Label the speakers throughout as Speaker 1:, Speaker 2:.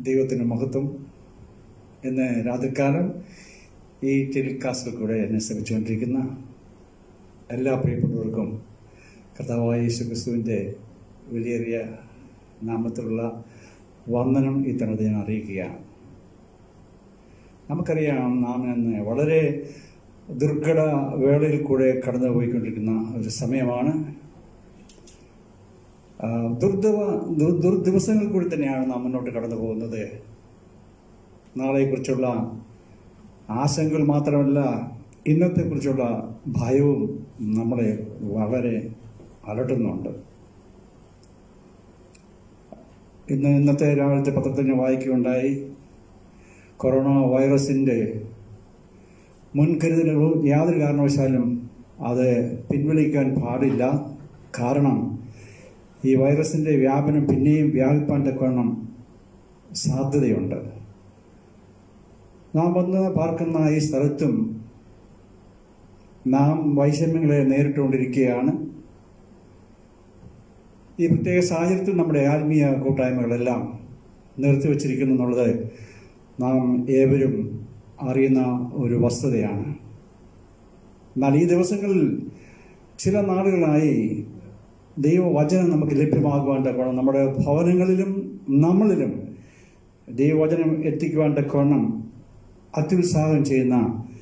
Speaker 1: ദൈവത്തിന് മഹത്വം. ഇന്ന് രാത്രികാലം ഈ ടെലികാസ്റ്റിൽ കൂടെ എന്നെ ശ്രമിച്ചുകൊണ്ടിരിക്കുന്ന എല്ലാ പ്രിയപ്പെട്ടവർക്കും കർത്താവായ യേശുക്രിസ്തുവിൻ്റെ വിലയേറിയ നാമത്തിലുള്ള വന്ദനം ഈ തരുണത്തിൽ ഞാൻ അറിയിക്കുകയാണ്. നമുക്കറിയാം, നാം ഇന്ന് വളരെ ദുർഘട വേളയിൽ കൂടെ കടന്നു പോയിക്കൊണ്ടിരിക്കുന്ന ഒരു സമയമാണ്. ദുർദിവസങ്ങളിൽ കൂടി തന്നെയാണ് നാം മുന്നോട്ട് കടന്നു പോകുന്നത്. നാളെക്കുറിച്ചുള്ള ആശങ്കകൾ മാത്രമല്ല, ഇന്നത്തെക്കുറിച്ചുള്ള ഭയവും നമ്മളെ വളരെ അലട്ടുന്നുണ്ട്. ഇന്നത്തെ രാവിലത്തെ പത്രത്തിൽ ഞാൻ വായിക്കുകയുണ്ടായി, കൊറോണ വൈറസിൻ്റെ മുൻകരുതലുകളും യാതൊരു കാരണവശാലും അത് പിൻവലിക്കാൻ പാടില്ല. കാരണം ഈ വൈറസിൻ്റെ വ്യാപനം പിന്നെയും വ്യാപിപ്പാൻ തക്കവണ്ണം സാധ്യതയുണ്ട്. നാം വന്ന് പാർക്കുന്ന ഈ സ്ഥലത്തും നാം വൈഷമ്യങ്ങളെ നേരിട്ടുകൊണ്ടിരിക്കുകയാണ്. ഈ പ്രത്യേക സാഹചര്യത്തിൽ നമ്മുടെ ആത്മീയ കൂട്ടായ്മകളെല്ലാം നിർത്തിവച്ചിരിക്കുന്നു എന്നുള്ളത് നാം ഏവരും അറിയുന്ന ഒരു വസ്തുതയാണ്. എന്നാൽ ഈ ദിവസങ്ങളിൽ ചില നാളുകളായി ദൈവവചനം നമുക്ക് ലഭ്യമാകുവാൻ തക്കവണ്ണം നമ്മുടെ ഭവനങ്ങളിലും നമ്മളിലും ദൈവവചനം എത്തിക്കുവാൻ തക്കവണ്ണം അത്യുത്സാഹം ചെയ്യുന്ന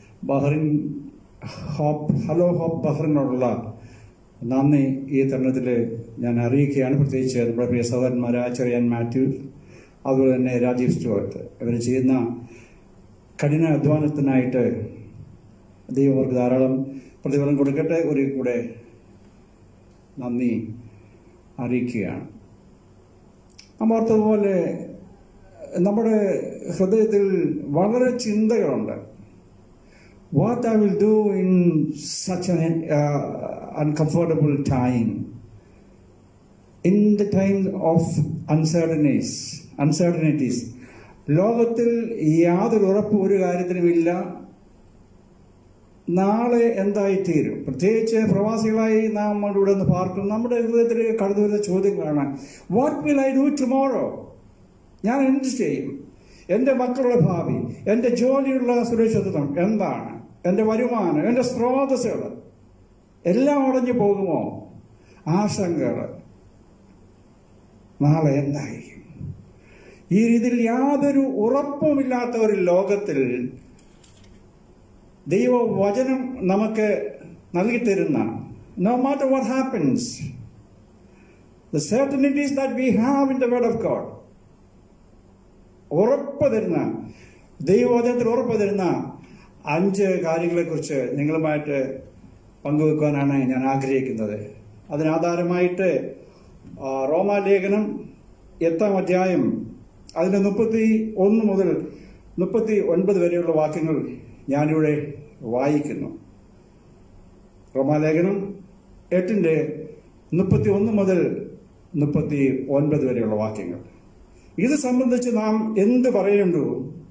Speaker 1: ഹലോ ഹോപ്പ് ബഹ്റിനോടുള്ള നന്ദി ഈ തരുണത്തിൽ ഞാൻ അറിയിക്കുകയാണ്. പ്രത്യേകിച്ച് നമ്മുടെ പ്രിയ സഹോദരന്മാർ ചെറിയാൻ മാത്യു, അതുപോലെ തന്നെ രാജീവ് സ്റ്റുവർട്ട്, ഇവർ ചെയ്യുന്ന കഠിന അധ്വാനത്തിനായിട്ട് ദൈവം അവർക്ക് ധാരാളം പ്രതിഫലം കൊടുക്കട്ടെ. ഒരു കൂടെ നന്ദി അറിയിക്കുകയാണ്. നാം ഓർത്തതുപോലെ നമ്മുടെ ഹൃദയത്തിൽ വളരെ ചിന്തകളുണ്ട്. What I will do in such an uncomfortable time, in the time of uncertainties. ലോകത്തിൽ യാതൊരു ഉറപ്പ് ഒരു കാര്യത്തിനുമില്ല. നാളെ എന്തായിത്തീരും? പ്രത്യേകിച്ച് പ്രവാസികളായി നാം ഇവിടെ നിന്ന് പാർക്കും നമ്മുടെ ഹൃദയത്തിൽ കടന്നു വരുന്ന ചോദ്യങ്ങളാണ്, what will I do tomorrow? ഞാൻ എന്ത് ചെയ്യും? എൻ്റെ മക്കളുടെ ഭാവി, എൻ്റെ ജോലിയുള്ള സുരക്ഷിതത്വം എന്താണ്? എൻ്റെ വരുമാനം, എൻ്റെ സ്രോതസ്സുകൾ എല്ലാം അടഞ്ഞു പോകുമോ? ആശങ്കകൾ, നാളെ എന്തായിരിക്കും? ഈ രീതിയിൽ യാതൊരു ഉറപ്പുമില്ലാത്ത ഒരു ലോകത്തിൽ ദൈവവചനം നമുക്ക് നൽകിത്തരുന്ന, no matter what happens, the certainties that we have in the word of God, ഉറപ്പ് തരുന്ന, ദൈവവചനത്തിൽ ഉറപ്പ് തരുന്ന 5 കാര്യങ്ങളെക്കുറിച്ച് നിങ്ങളുമായിട്ട് പങ്കുവെക്കുവാനാണ് ഞാൻ ആഗ്രഹിക്കുന്നത്. അതിനാധാരമായിട്ട് റോമാലേഖനം 8-ാം അധ്യായം അതിൻ്റെ 31 മുതൽ 39 വരെയുള്ള വാക്യങ്ങൾ ഞാനിവിടെ വായിക്കുന്നു. റോമാലേഖനം 8-ന്റെ 31 മുതൽ 39 വരെയുള്ള വാക്യങ്ങൾ. ഇത് സംബന്ധിച്ച് നാം എന്ത് പറയേണ്ടു?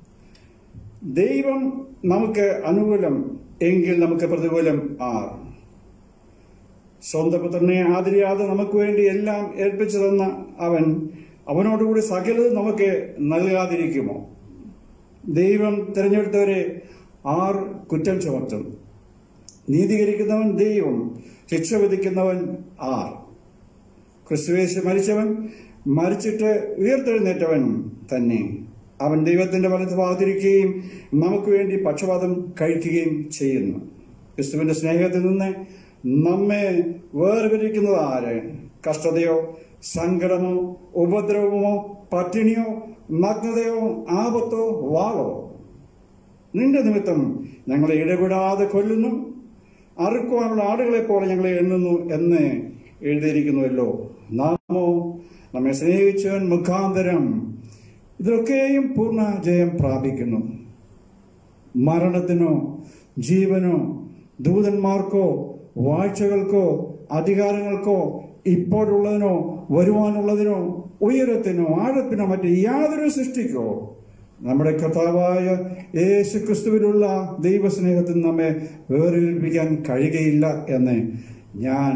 Speaker 1: ദൈവം നമുക്ക് അനുകൂലം എങ്കിൽ നമുക്ക് പ്രതികൂലം ആർ? സ്വന്തം പുത്രനെ ആദരിയാതെ നമുക്ക് വേണ്ടി എല്ലാം ഏൽപ്പിച്ചു തന്ന അവനോടുകൂടി സകലതും നമുക്ക് നൽകാതിരിക്കുമോ? ദൈവം തിരഞ്ഞെടുത്തവരെ ആർ കുറ്റം ചുമത്തും? നീതീകരിക്കുന്നവൻ ദൈവം, ശിക്ഷ വിധിക്കുന്നവൻ ആർ? ക്രിസ്തുയേശു മരിച്ചവൻ, മരിച്ചിട്ട് ഉയർത്തെഴുന്നേറ്റവൻ തന്നെ. അവൻ ദൈവത്തിന്റെ വലത്ത് ഭാഗത്തിരിക്കുകയും നമുക്ക് വേണ്ടി പക്ഷപാതം കഴിക്കുകയും ചെയ്യുന്നു. ക്രിസ്തുവിന്റെ സ്നേഹത്തിൽ നിന്ന് നമ്മെ വേർപിരിക്കുന്നത് ആര്? കഷ്ടതയോ, സങ്കടമോ, ഉപദ്രവമോ, പട്ടിണിയോ, നഗ്നതയോ, ആപത്തോ, വാളോ? നിന്റെ നിമിത്തം ഞങ്ങളെ ഇടപെടാതെ കൊല്ലുന്നു, അറുക്കുവാനുള്ള ആടുകളെ പോലെ ഞങ്ങളെ എണ്ണുന്നു എന്ന് എഴുതിയിരിക്കുന്നുവല്ലോ. നാമോ നമ്മെ സ്നേഹിച്ചവൻ മുഖാന്തരം ഇതിലൊക്കെയും പൂർണ്ണ ജയം പ്രാപിക്കുന്നു. മരണത്തിനോ ജീവനോ ദൂതന്മാർക്കോ വാഴ്ചകൾക്കോ അധികാരങ്ങൾക്കോ ഇപ്പോഴുള്ളതിനോ വരുവാനുള്ളതിനോ ഉയരത്തിനോ ആഴത്തിനോ മറ്റ് യാതൊരു സൃഷ്ടിക്കോ നമ്മുടെ കർത്താവായ യേശു ക്രിസ്തുവിലുള്ള ദൈവസ്നേഹത്തിൽ നമ്മെ വേർതിരിപ്പിക്കാൻ കഴിയുകയില്ല എന്ന് ഞാൻ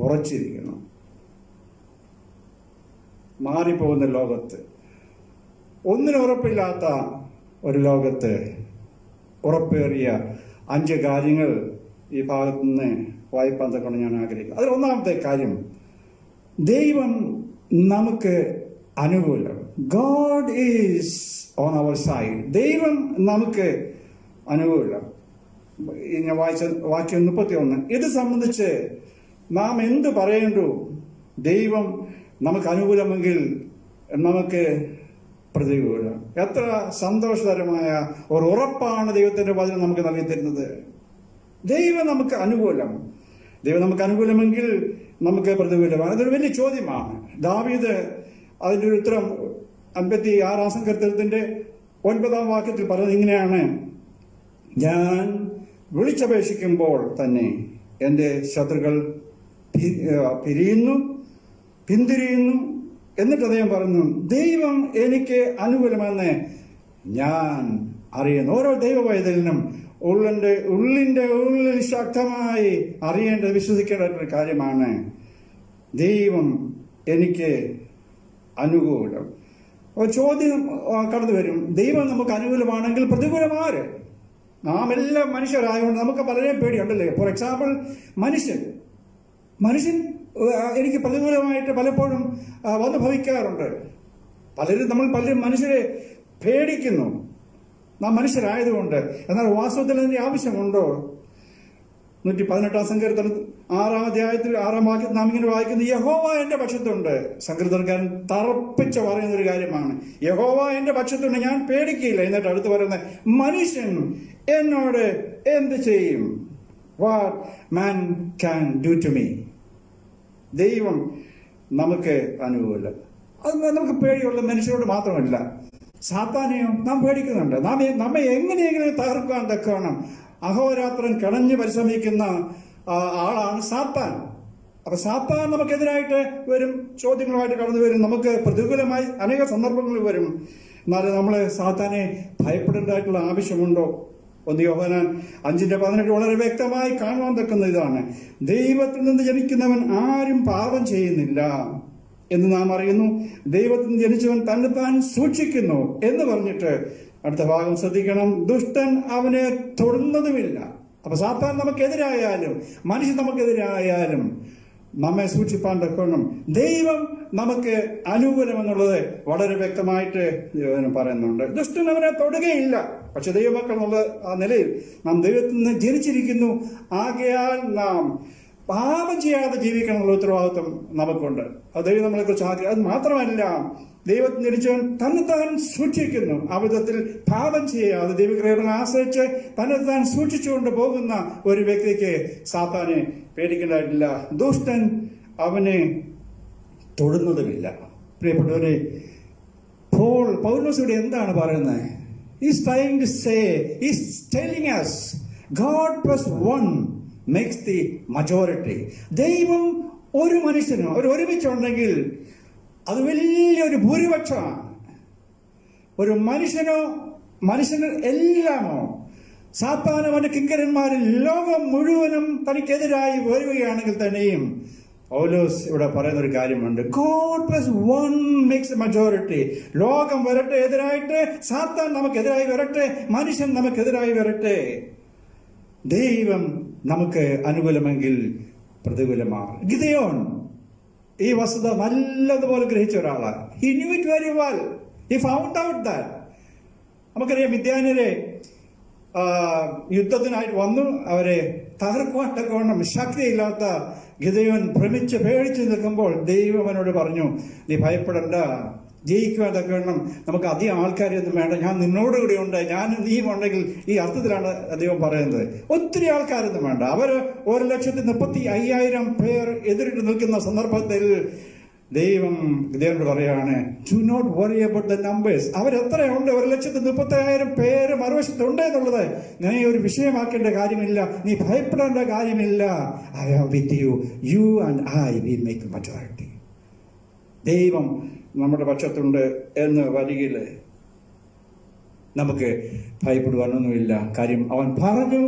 Speaker 1: ഉറച്ചിരിക്കുന്നു. മാറിപ്പോകുന്ന ലോകത്ത് ഒന്നിനും ഉറപ്പില്ലാത്ത ഒരു ലോകത്ത് ഉറപ്പേറിയ 5 കാര്യങ്ങൾ ഈ ഭാഗത്തു നിന്ന് വായിപ്പാൻ തക്കൊണ്ട് ഞാൻ ആഗ്രഹിക്കുന്നു. അതിൽ ഒന്നാമത്തെ കാര്യം, ദൈവം നമുക്ക് അനുകൂലം. God is on our side. ദൈവം നമുക്ക് അനുകൂലം. ഞാൻ വായിച്ച വാക്യം 31. ഇത് സംബന്ധിച്ച് നാം എന്ത് പറയേണ്ടു? ദൈവം നമുക്ക് അനുകൂലമെങ്കിൽ നമുക്ക് പ്രതികൂലം. എത്ര സന്തോഷകരമായ ഒരു ഉറപ്പാണ് ദൈവത്തിന്റെ വചനം നമുക്ക് നൽകി തരുന്നത്. ദൈവം നമുക്ക് അനുകൂലം. ദൈവം നമുക്ക് അനുകൂലമെങ്കിൽ നമുക്ക് പ്രതികൂലമാണ്. അതൊരു വലിയ ചോദ്യമാണ്. ദാവീദ് അതിൻ്റെ ഒരു ഉത്തരം 56 സങ്കീർത്തനത്തിന്റെ 9 വാക്യത്തിൽ പറയുന്നത് ഇങ്ങനെയാണ്: ഞാൻ വിളിച്ചപേക്ഷിക്കുമ്പോൾ തന്നെ എൻ്റെ ശത്രുക്കൾ പിന്തിരിയുന്നു. എന്നിട്ട് അദ്ദേഹം പറഞ്ഞു, ദൈവം എനിക്ക് അനുകൂലമെന്ന് ഞാൻ അറിയുന്നു. ഓരോ ദൈവവൈതലിനും ഉള്ളിൽ ശക്തമായി അറിയേണ്ടത്, വിശ്വസിക്കേണ്ട ഒരു കാര്യമാണ്, ദൈവം എനിക്ക് അനുകൂലം. ചോദ്യം കടന്നു വരും, ദൈവം നമുക്ക് അനുകൂലമാണെങ്കിൽ പ്രതികൂലമാര്? നാം എല്ലാം മനുഷ്യരായതുകൊണ്ട് നമുക്ക് പലരെയും പേടിയുണ്ടല്ലേ. ഫോർ എക്സാമ്പിൾ, മനുഷ്യൻ എനിക്ക് പ്രതികൂലമായിട്ട് പലപ്പോഴും വന്നു ഭവിക്കാറുണ്ട്. പലരും മനുഷ്യരെ പേടിക്കുന്നു, നാം മനുഷ്യരായതുകൊണ്ട്. എന്നാൽ വാസ്തവത്തിൽ അതിന്റെ ആവശ്യമുണ്ടോ? 118 സങ്കീർത്തനം 6 അധ്യായത്തിൽ 6 വാക്യത്തിൽ നാം ഇങ്ങനെ വായിക്കുന്നു, യഹോവ എന്റെ പക്ഷത്തുണ്ട്. സങ്കീർത്തനക്കാരൻ തറപ്പിച്ച് പറയുന്ന ഒരു കാര്യമാണ്, യഹോവ എന്റെ പക്ഷത്തുണ്ട്, ഞാൻ പേടിക്കില്ല. എന്നിട്ട് അടുത്ത് പറയുന്നത്, മനുഷ്യൻ എന്നോട് എന്ത് ചെയ്യും? What man can do to me? ദൈവം നമുക്ക് അനുകൂലം. അത് നമുക്ക് പേടിയുള്ള മനുഷ്യരോട് മാത്രമല്ല, സാത്താനെയോ നാം പേടിക്കുന്നുണ്ട്. നമ്മെ എങ്ങനെയെങ്കിലും തകർക്കാൻ തക്കവണ്ണം അഹോരാത്രം കിടഞ്ഞ് പരിശ്രമിക്കുന്ന ആളാണ് സാത്താൻ. അപ്പൊ സാത്താൻ നമുക്കെതിരായിട്ട് വരും, ചോദ്യങ്ങളുമായിട്ട് കടന്നു വരും, നമുക്ക് പ്രതികൂലമായി അനേക സന്ദർഭങ്ങളിൽ വരും. എന്നാലും നമ്മൾ സാത്താനെ ഭയപ്പെടേണ്ടതായിട്ടുള്ള ആവശ്യമുണ്ടോ? 1 യോഹന്നാൻ 5:18 വളരെ വ്യക്തമായി കാണുവാൻ തക്കുന്ന ഇതാണ്, ദൈവത്തിൽ നിന്ന് ജനിക്കുന്നവൻ ആരും പാപം ചെയ്യുന്നില്ല എന്ന് നാം അറിയുന്നു, ദൈവത്തിൽ നിന്ന് ജനിച്ചവൻ തന്നെത്താൻ സൂക്ഷിക്കുന്നു എന്ന് പറഞ്ഞിട്ട് അടുത്ത ഭാഗം ശ്രദ്ധിക്കണം, ദുഷ്ടൻ അവനെ തൊടുന്നതുമില്ല. അപ്പൊ സാത്താൻ നമുക്കെതിരായാലും മനുഷ്യൻ നമുക്കെതിരായാലും നമ്മെ സൂക്ഷിപ്പാൻ തക്കണം. ദൈവം നമുക്ക് അനുകൂലമെന്നുള്ളത് വളരെ വ്യക്തമായിട്ട് പറയുന്നുണ്ട്. ദുഷ്ടൻ അവനെ തൊടുകയില്ല. പക്ഷെ ദൈവമക്കൾ എന്നുള്ള ആ നിലയിൽ നാം ദൈവത്തിൽ നിന്ന് ജനിച്ചിരിക്കുന്നു. ആകയാൽ നാം പാപം ചെയ്യാതെ ജീവിക്കണം എന്നുള്ള ഉത്തരവാദിത്വം നമുക്കുണ്ട്. അത് ദൈവം നമ്മളെ കുറിച്ച് ആഗ്രഹം. അത് മാത്രമല്ല, ദൈവത്തിന് ജനിച്ചവൻ തന്നെത്താൻ സൂക്ഷിക്കുന്നു. ആ വിധത്തിൽ പാപം ചെയ്യാതെ ദൈവകൃപകളെ ആശ്രയിച്ച് തന്നെത്താൻ സൂക്ഷിച്ചുകൊണ്ട് പോകുന്ന ഒരു വ്യക്തിക്ക് സാത്താനെ പേടിക്കേണ്ടതായിട്ടില്ല. ദുഷ്ടൻ അവനെ തൊടുന്നതുമില്ല. പ്രിയപ്പെട്ടവരെ, പൗലോസ് ഇവിടെ എന്താണ് പറയുന്നത്? He's trying to say, he's telling us, God plus one makes the majority. ദൈവം ഒരു മനുഷ്യനോ ഒരുമിച്ചുണ്ടെങ്കിൽ അത് വലിയൊരു ഭൂരിപക്ഷമാണ്. ഒരു മനുഷ്യന് എല്ലാമോ സാത്താനും അവന്റെ കിങ്കരന്മാരിൽ ലോകം മുഴുവനും തനിക്കെതിരായി വരികയാണെങ്കിൽ തന്നെയും പൗലോസ് ഇവിടെ പറയുന്ന ഒരു കാര്യമുണ്ട്, God plus one makes a majority. ലോകം വരട്ടെ എതിരായിട്ട്, സാത്താൻ നമുക്കെതിരായി വരട്ടെ, മനുഷ്യൻ നമുക്കെതിരായി വരട്ടെ, ദൈവം നമുക്ക് അനുകൂലമെങ്കിൽ പ്രതികൂലമാണ്. ഗിദെയോൻ ഈ വസ്തുത നല്ലതുപോലെ ഗ്രഹിച്ച ഒരാളാണ്. He knew it very well. He found out that. നമുക്കറിയാം, മിദ്യാന്യരെ യുദ്ധത്തിനായിട്ട് വന്നു. അവരെ തകർക്കുവാൻ തക്കവണ്ണം ശക്തിയില്ലാത്ത ഗിദെയോൻ ഭ്രമിച്ച് പേടിച്ച് നിൽക്കുമ്പോൾ ദൈവം അവനോട് പറഞ്ഞു, നീ ഭയപ്പെടണ്ട, ജയിക്കുവാൻ തക്കവണ്ണം നമുക്ക് അധികം ആൾക്കാരെയൊന്നും വേണ്ട, ഞാൻ നിന്നോടുകൂടി ഉണ്ട്, ഞാൻ നീയും ഉണ്ടെങ്കിൽ. ഈ അർത്ഥത്തിലാണ് ദൈവം പറയുന്നത്. ഒത്തിരി ആൾക്കാരൊന്നും വേണ്ട. അവര് 1,35,000 പേർ എതിരിട്ട് നിൽക്കുന്ന സന്ദർഭത്തിൽ ദൈവം ഗിദെയോനോട് പറയാണ്, do not worry about the numbers. അവരെത്രയുണ്ട്? 1,35,000 പേര് മറുവശത്തുണ്ട് എന്നുള്ളത് നീ ഒരു വിഷയമാക്കേണ്ട കാര്യമില്ല, നീ ഭയപ്പെടേണ്ട കാര്യമില്ല. I am with you, you and I will make majority. ദൈവം നമ്മുടെ പക്ഷത്തുണ്ട് എന്ന് വരികിൽ നമുക്ക് ഭയപ്പെടുവാനൊന്നുമില്ല. കാര്യം അവൻ പറഞ്ഞു,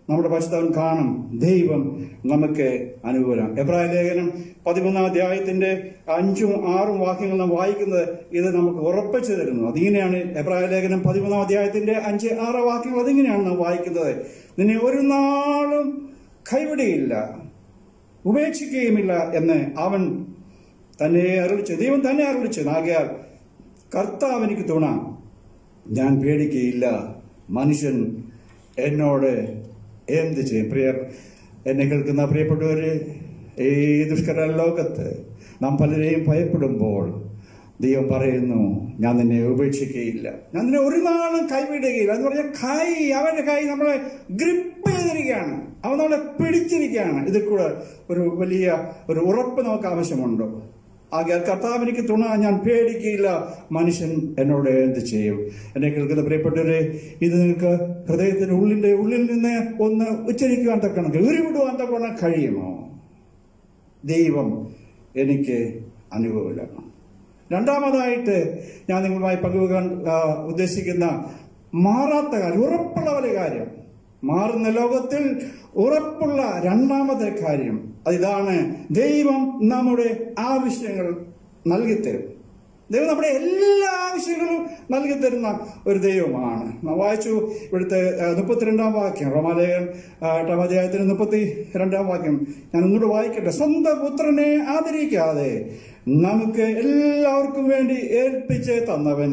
Speaker 1: നമ്മുടെ പരിശുദ്ധൻ കാണും ദൈവം നമുക്ക് അനുകൂലം. എബ്രായ ലേഖനം 13-ാം അധ്യായത്തിന്റെ 5ഉം 6ഉം വാക്യങ്ങൾ നാം വായിക്കുന്നത് ഇത് നമുക്ക് ഉറപ്പിച്ചു തരുന്നു. അതിങ്ങനെയാണ് എബ്രായ ലേഖനം 13-ാം അധ്യായത്തിന്റെ 5-6 വാക്യങ്ങൾ. അതിങ്ങനെയാണ് നാം വായിക്കുന്നത്. നിന്നെ ഒരു നാളും കൈവിടുകയില്ല, ഉപേക്ഷിക്കുകയുമില്ല എന്ന് അവൻ തന്നെ അരുളിച്ചു, ദൈവം തന്നെ അരുളിച്ചു. ആകയാൽ കർത്താവ് എനിക്ക് തുണ, ഞാൻ പേടിക്കുകയില്ല, മനുഷ്യൻ എന്നോട് എന്ത് ചെയ്യും? എന്നെ കേൾക്കുന്ന പ്രിയപ്പെട്ടവര്, ഈ ദുഷ്കര ലോകത്ത് നാം പലരെയും ഭയപ്പെടുമ്പോൾ ദൈവം പറയുന്നു, ഞാൻ നിന്നെ ഉപേക്ഷിക്കുകയില്ല, ഞാൻ നിന്നെ ഒരു നാളും കൈവിടുകയില്ല എന്ന് പറഞ്ഞാൽ അവന്റെ കൈ നമ്മളെ ഗ്രിപ്പ് ചെയ്തിരിക്കുകയാണ്, അവൻ നമ്മളെ പിടിച്ചിരിക്കുകയാണ്. ഇതിൽ കൂടെ ഒരു വലിയ ഒരു ഉറപ്പ് നമുക്ക് ആവശ്യമുണ്ടോ? ആകയാൽ കർത്താവ് എനിക്ക് തുണ, ഞാൻ പേടിക്കുകയില്ല, മനുഷ്യൻ എന്നോട് എന്ത് ചെയ്യും? എന്നെ കേൾക്കുന്ന പ്രിയപ്പെട്ടവരെ, ഇത് നിങ്ങൾക്ക് ഹൃദയത്തിന്റെ ഉള്ളിൽ നിന്ന് ഒന്ന് ഉച്ചരിക്കുവാൻ തക്കണം, ഉരുവിടുവാൻ തക്കണം കഴിയുമോ? ദൈവം എനിക്ക് അനുകൂലം. രണ്ടാമതായിട്ട് ഞാൻ നിങ്ങളുമായി പങ്കുവെക്കാൻ ഉദ്ദേശിക്കുന്ന മാറാത്ത കാര്യം, ഉറപ്പുള്ള ഒരു കാര്യം, മാറുന്ന ലോകത്തിൽ ഉറപ്പുള്ള രണ്ടാമത്തെ കാര്യം അതിതാണ്, ദൈവം നമ്മുടെ ആവശ്യങ്ങൾ നൽകിത്തരും. ദൈവം നമ്മുടെ എല്ലാ ആവശ്യങ്ങളും നൽകിത്തരുന്ന ഒരു ദൈവമാണ്. നാം വായിച്ചു ഇവിടുത്തെ 32-ാം വാക്യം, റോമാലേഖനം 8-ാം അധ്യായത്തിന് 32-ാം വാക്യം. ഞാൻ ഒന്നുകൂടെ വായിക്കട്ടെ. സ്വന്തം പുത്രനെ ആദരിക്കാതെ നമുക്ക് എല്ലാവർക്കും വേണ്ടി ഏൽപ്പിച്ച് തന്നവൻ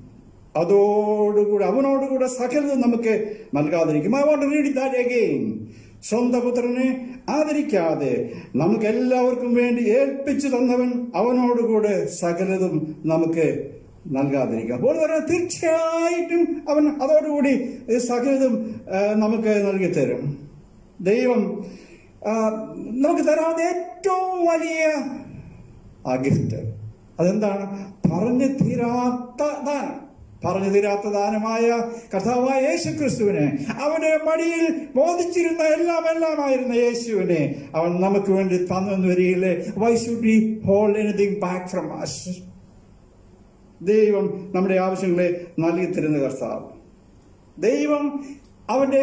Speaker 1: അവനോടുകൂടെ സകലതും നമുക്ക് നൽകാതിരിക്കും. I want to read that again. സ്വന്തം പുത്രനെ ആദരിക്കാതെ നമുക്ക് എല്ലാവർക്കും വേണ്ടി ഏൽപ്പിച്ചു തന്നവൻ അവനോടുകൂടെ സകലതും നമുക്ക് നൽകാതിരിക്കാം. അപ്പോൾ തീർച്ചയായിട്ടും അവൻ അതോടുകൂടി സകലതും നമുക്ക് നൽകി തരും. ദൈവം നമുക്ക് തരാവുന്ന ഏറ്റവും വലിയ ആ ഗിഫ്റ്റ് അതെന്താണ്? പറഞ്ഞു തീരാത്ത ദാനമായ കർത്താവായ യേശുക്രിസ്തുവിനെ, അവന്റെ മടിയിൽ ബോധിച്ചിരുന്ന എല്ലാമായിരുന്ന യേശുവിനെ അവൻ നമുക്ക് വേണ്ടി തന്നു വരികയില്ലേ? Why should we hold anything back from us? ദൈവം നമ്മുടെ ആവശ്യങ്ങളെ നൽകി തരുന്ന കർത്താവ്. ദൈവം അവന്റെ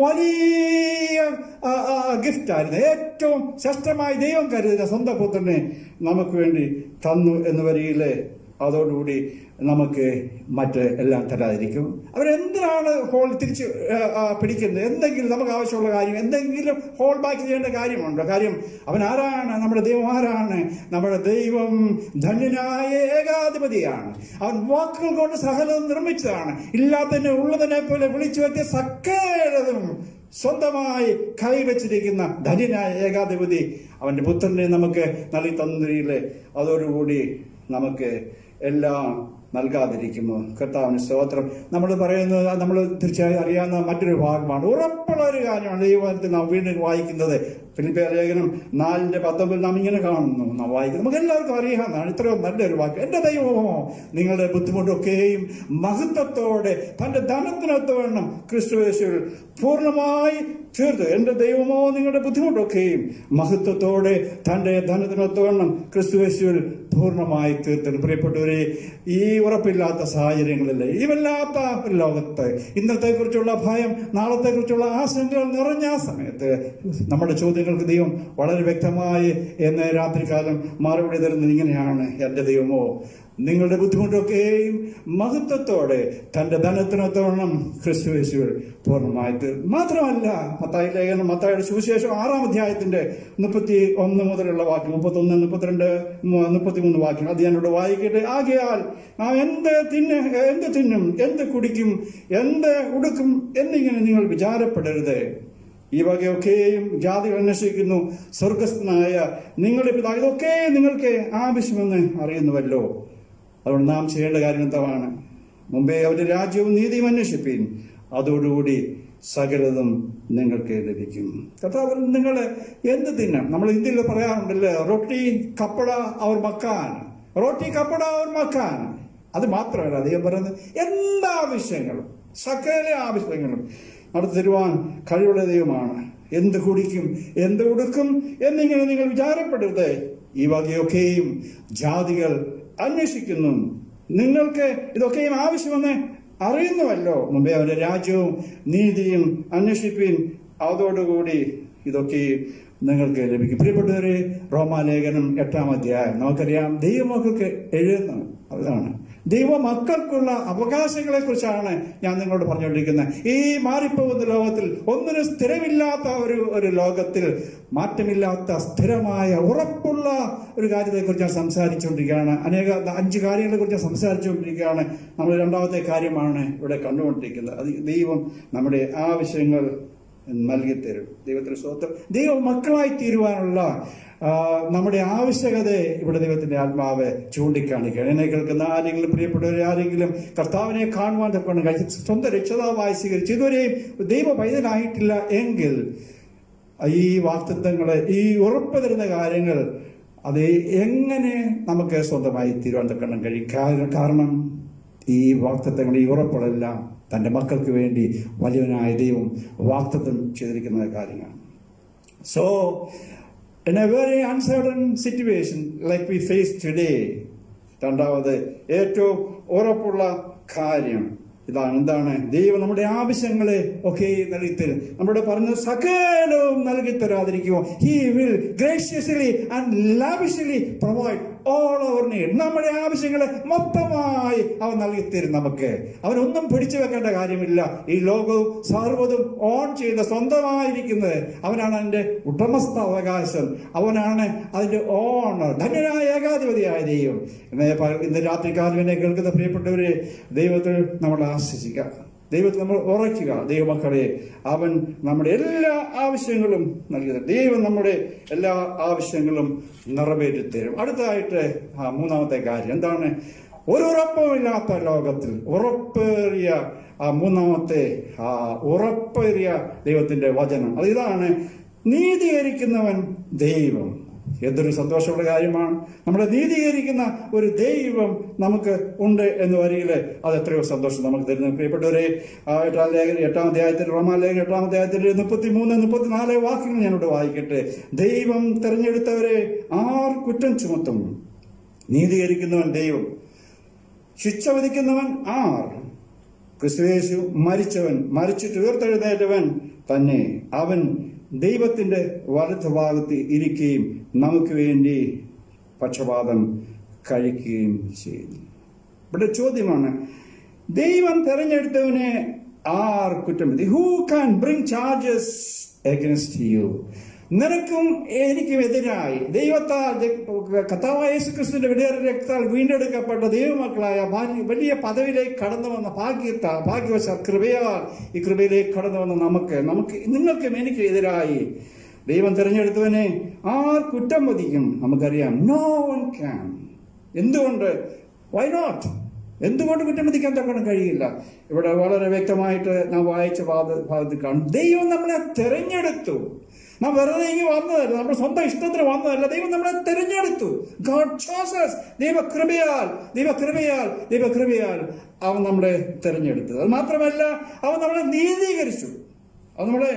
Speaker 1: വലിയ ഗിഫ്റ്റായിരുന്നു, ഏറ്റവും ശ്രേഷ്ഠമായി ദൈവം കരുതിയ സ്വന്തം പുത്രനെ നമുക്ക് വേണ്ടി തന്നു എന്ന് വരികയില്ലേ? അതോടുകൂടി നമുക്ക് മറ്റ് എല്ലാം തരാതിരിക്കും. അവരെന്തിനാണ് തിരിച്ച് പിടിക്കുന്നത്? എന്തെങ്കിലും നമുക്ക് ആവശ്യമുള്ള കാര്യം, എന്തെങ്കിലും ഹോൾ ബാക്ക് ചെയ്യേണ്ട കാര്യമുണ്ടോ? കാര്യം അവൻ ആരാണ്? നമ്മുടെ ദൈവം ആരാണ്? നമ്മുടെ ദൈവം ധന്യനായ ഏകാധിപതിയാണ്. അവൻ വാക്കുകൾ കൊണ്ട് സകലവും നിർമ്മിച്ചതാണ്. ഇല്ലാത്തതിനെ ഉള്ളതിനെ പോലെ വിളിച്ചു വരുത്തിയ സകലതും സ്വന്തമായി കൈവച്ചിരിക്കുന്ന ധന്യനായ ഏകാധിപതി അവന്റെ പുത്രനെ നമുക്ക് നൽകി തന്നില്ലേ? അതോടുകൂടി നമുക്ക് എല്ലാം നൽകാതിരിക്കുമോ? കർത്താവിന് സ്തോത്രം. നമ്മൾ പറയുന്നത്, നമ്മൾ തീർച്ചയായും അറിയാവുന്ന മറ്റൊരു ഭാഗമാണ്, ഉറപ്പുള്ള ഒരു കാര്യമാണ്. ദൈവത്തിൽ നാം വീണ്ടും വായിക്കുന്നത് ഫിലിപ്പിയർ ലേഖനം 4:19 നാം ഇങ്ങനെ കാണുന്നു, നാം വായിക്കുന്നു. നമുക്ക് എല്ലാവർക്കും അറിയാവുന്നതാണ്, ഇത്രയും നല്ലൊരു വാക്യം. എന്റെ ദൈവമോ നിങ്ങളുടെ ബുദ്ധിമുട്ടൊക്കെയും മഹത്വത്തോടെ തന്റെ ധനത്തിനൊത്തവണ്ണം ക്രിസ്തുയേശുവിൽ പൂർണ്ണമായി തീർത്തു. എന്റെ ദൈവമോ നിങ്ങളുടെ ബുദ്ധിമുട്ടൊക്കെയും മഹത്വത്തോടെ തന്റെ ധനത്തിനൊത്തവണ്ണം ക്രിസ്തുയേശുവിൽ പൂർണ്ണമായി തീർത്തു. പ്രിയപ്പെട്ടവരെ, ഈ ഉറപ്പില്ലാത്ത സാഹചര്യങ്ങളില്ലേ, ഈ വല്ലാത്ത ഒരു ലോകത്ത് ഇന്നത്തെ കുറിച്ചുള്ള ഭയം, നാളത്തെ കുറിച്ചുള്ള ആശങ്കകൾ നിറഞ്ഞ സമയത്ത് നമ്മുടെ ചോദ്യങ്ങൾക്ക് ദൈവം വളരെ വ്യക്തമായി എന്ന് രാത്രികാലം മറുപടി തരുന്നത് ഇങ്ങനെയാണ്: എന്റെ ദൈവമോ നിങ്ങളുടെ ബുദ്ധിമുട്ടൊക്കെയും മഹത്വത്തോടെ തന്റെ ധനത്തിനൊത്തവണ്ണം ക്രിസ്തുയേശുവിൽ പൂർണ്ണമായി തീർന്നു. മാത്രമല്ല, മത്തായിയുടെ സുവിശേഷം 6-ാം അധ്യായത്തിന്റെ 31 മുതലുള്ള വാക്യം, 31, 32, 33 വാക്യം അത് ഞാനിവിടെ വായിക്കട്ടെ. ആകയാൽ നാം എന്ത് തിന്നും, എന്ത് കുടിക്കും, എന്ത് ഉടുക്കും എന്നിങ്ങനെ നിങ്ങൾ വിചാരപ്പെടരുത്. ഈ വകയൊക്കെയും ജാതികൾ അന്വേഷിക്കുന്നു. സ്വർഗസ്ഥനായ നിങ്ങളുടെ പിതാവ് ഇതൊക്കെ നിങ്ങൾക്ക് ആവശ്യമെന്ന് അറിയുന്നുവല്ലോ. അതുകൊണ്ട് നാം ചെയ്യേണ്ട കാര്യം എന്താണ്? മുമ്പേ അവരുടെ രാജ്യവും നീതിയും അന്വേഷിപ്പീൻ, അതോടുകൂടി സകലതും നിങ്ങൾക്ക് ലഭിക്കും. കർത്താവ് നിങ്ങൾ എന്ത് തിന്നാം? നമ്മൾ ഹിന്ദിയിൽ പറയാറുണ്ടല്ലോ, റൊട്ടി കപ്പട അവർ മക്കാൻ, റൊട്ടി കപ്പട അവർ മക്കാൻ. അത് മാത്രമല്ല, അദ്ദേഹം പറയുന്നത് എന്താവശ്യങ്ങളും സകല ആവശ്യങ്ങളും നടത്തി തരുവാൻ കഴിവുള്ള ദൈവമാണ്. എന്ത് കുടിക്കും, എന്ത് ഉടുക്കും എന്നിങ്ങനെ നിങ്ങൾ വിചാരപ്പെടരുത്. ഈ വകയൊക്കെയും ജാതികൾ അന്വേഷിക്കുന്നു. നിങ്ങൾക്ക് ഇതൊക്കെയും ആവശ്യമെന്ന് അറിയുന്നുവല്ലോ. മുമ്പേ അവരുടെ രാജ്യവും നീതിയും അന്വേഷിപ്പീൻ, അതോടുകൂടി ഇതൊക്കെ നിങ്ങൾക്ക് ലഭിക്കും. പ്രിയപ്പെട്ടവരെ, റോമാലേഖനം 8-ാം അധ്യായം നമുക്കറിയാം ദൈവമക്കൾക്ക് എഴുതുന്നു. അതാണ് ദൈവമക്കൾക്കുള്ള അവകാശങ്ങളെ കുറിച്ചാണ് ഞാൻ നിങ്ങളോട് പറഞ്ഞുകൊണ്ടിരിക്കുന്നത്. ഈ മാറിപ്പോകുന്ന ലോകത്തിൽ, ഒന്നിനും സ്ഥിരമില്ലാത്ത ഒരു ലോകത്തിൽ മാറ്റമില്ലാത്ത സ്ഥിരമായ ഉറപ്പുള്ള ഒരു കാര്യത്തെക്കുറിച്ച് ഞാൻ സംസാരിച്ചുകൊണ്ടിരിക്കുകയാണ്. 5 കാര്യങ്ങളെ കുറിച്ച് സംസാരിച്ചുകൊണ്ടിരിക്കുകയാണ്. നമ്മൾ 2ാമത്തെ കാര്യമാണ് ഇവിടെ കണ്ടുകൊണ്ടിരിക്കുന്നത്. അത് ദൈവം നമ്മുടെ ആവശ്യങ്ങൾ നൽകിത്തരും. ദൈവത്തിന് സ്തോത്രം. ദൈവ മക്കളായി തീരുവാനുള്ള നമ്മുടെ ആവശ്യകതയെ ഇവിടെ ദൈവത്തിന്റെ ആത്മാവ് ചൂണ്ടിക്കാണിക്കുകയാണ്. എന്നെ കേൾക്കുന്ന ആരെങ്കിലും, പ്രിയപ്പെട്ടവരെ ആരെങ്കിലും കർത്താവിനെ കാണുവാൻ തക്കണം സ്വന്തം രക്ഷിതാവായി സ്വീകരിച്ച് ഇതുവരെയും ദൈവ പൈതലായിട്ടില്ല എങ്കിൽ ഈ വാഗ്ദത്തങ്ങള്, ഈ ഉറപ്പ് തരുന്ന കാര്യങ്ങൾ അത് എങ്ങനെ നമുക്ക് സ്വന്തമായി തീരുവാൻ തക്കണം കഴിയും? കാരണം ഈ വാഗ്ദത്തങ്ങൾ, ഈ ഉറപ്പുകളെല്ലാം തന്റെ മക്കൾക്ക് വേണ്ടി വലിയവനായ ദൈവം വാഗ്ദത്തം ചെയ്തിരിക്കുന്ന കാര്യങ്ങളാണ്. So in a very uncertain situation like we face today, 2ാമത് ഏറ്റവും ഉറപ്പുള്ള കാര്യം എന്താണ്? ദൈവം നമ്മുടെ ആവശ്യങ്ങളെ ഒക്കെ നൽകിത്തരും. നമ്മുടെ പറഞ്ഞ സകലവും നൽകിത്തരാതിരിക്കുമോ? He will graciously and lavishly provide all our need. നമ്മുടെ ആവശ്യങ്ങളെ മൊത്തമായി അവൻ നൽകിത്തരും നമുക്ക്. അവനൊന്നും പിടിച്ചു വെക്കേണ്ട കാര്യമില്ല. ഈ ലോകവും സർവ്വതും ഓൺ ചെയ്ത് സ്വന്തമായിരിക്കുന്നത് അവനാണ്. അതിന്റെ ഉടമസ്ഥാവകാശം അവനാണ്. അതിന്റെ ഓണർ, ധന്യനായ ഏകാധിപതിയായ ദൈവം. ഇന്ന് രാത്രികാലം എന്നെ കേൾക്കുന്ന പ്രിയപ്പെട്ടവരെ, ദൈവത്തിൽ നമ്മൾ ആശ്വസിക്കുക, ദൈവത്തിൽ നമ്മൾ ഉറയ്ക്കുക. ദൈവമക്കളെ, അവൻ നമ്മുടെ എല്ലാ ആവശ്യങ്ങളും നൽകിയത്. ദൈവം നമ്മുടെ എല്ലാ ആവശ്യങ്ങളും നിറവേറ്റിത്തരും. അടുത്തതായിട്ട് 3ാമത്തെ കാര്യം എന്താണ്? ഒരു ഉറപ്പുമില്ലാത്ത ലോകത്തിൽ ഉറപ്പേറിയ 3ാമത്തെ ഉറപ്പേറിയ ദൈവത്തിന്റെ വചനം അത് ഇതാണ്: നീതീകരിക്കുന്നവൻ ദൈവം. എന്തൊരു സന്തോഷമുള്ള കാര്യമാണ്! നമ്മളെ നീതീകരിക്കുന്ന ഒരു ദൈവം നമുക്ക് ഉണ്ട് എന്ന് വരികില് അത് എത്രയോ സന്തോഷം നമുക്ക് തരുന്നു. പ്രിയപ്പെട്ടവരെ, 8-ാം അധ്യായത്തിൽ, റോമാലേഖനം 8-ാം അധ്യായത്തിൽ 33-34 വാക്യങ്ങൾ ഞാനിവിടെ വായിക്കട്ടെ. ദൈവം തെരഞ്ഞെടുത്തവരെ ആർ കുറ്റം ചുമത്തും? നീതീകരിക്കുന്നവൻ ദൈവം. ശിക്ഷ വിധിക്കുന്നവൻ ആർ? ക്രിസ്തുയേശു മരിച്ചിട്ട് ഉയർത്തെഴുന്നേറ്റവൻ തന്നെ. അവൻ ദൈവത്തിന്റെ വലതുഭാഗത്ത് ഇരിക്കുകയും നമുക്ക് വേണ്ടി പക്ഷപാതം കഴിക്കുകയും ചെയ്യുന്നു. ഇവിടെ ചോദ്യമാണ്, ദൈവം തെരഞ്ഞെടുത്തവനെ ആർ കുറ്റം വിധി? Who can bring charges against you? നിനക്കും എനിക്കും എതിരായി ദൈവത്താൽ, കർത്താവായ യേശുക്രിസ്തുവിന്റെ വിലയേറിയ രക്തത്താൽ വീണ്ടെടുക്കപ്പെട്ട ദൈവമക്കളായ വലിയ പദവിയിലേക്ക് കടന്നു വന്ന ഭാഗ്യവശാൽ കൃപയാൽ ഈ കൃപയിലേക്ക് കടന്നു വന്ന നമുക്ക് നിങ്ങൾക്കും എനിക്കും എതിരായി ദൈവം തിരഞ്ഞെടുത്തവനെ ആർ കുറ്റം വധിക്കും? നമുക്കറിയാം, നോ വൺ ക്യാൻ. എന്തുകൊണ്ട്? Why not? എന്തുകൊണ്ട് കുറ്റം വിധിക്കാൻ തക്കണം കഴിയില്ല? ഇവിടെ വളരെ വ്യക്തമായിട്ട് നാം വായിച്ച ഭാഗത്ത് കാണും, ദൈവം നമ്മളെ തെരഞ്ഞെടുത്തു. നാം വെറുതെ വന്നതല്ല, നമ്മുടെ സ്വന്തം ഇഷ്ടത്തിന് വന്നതല്ല. ദൈവം നമ്മളെ തെരഞ്ഞെടുത്തു. God chose us. ദൈവകൃപയാൽ അവൻ നമ്മളെ തെരഞ്ഞെടുത്തു. അത് മാത്രമല്ല, അവൻ നമ്മളെ നീതീകരിച്ചു. നമ്മുടെ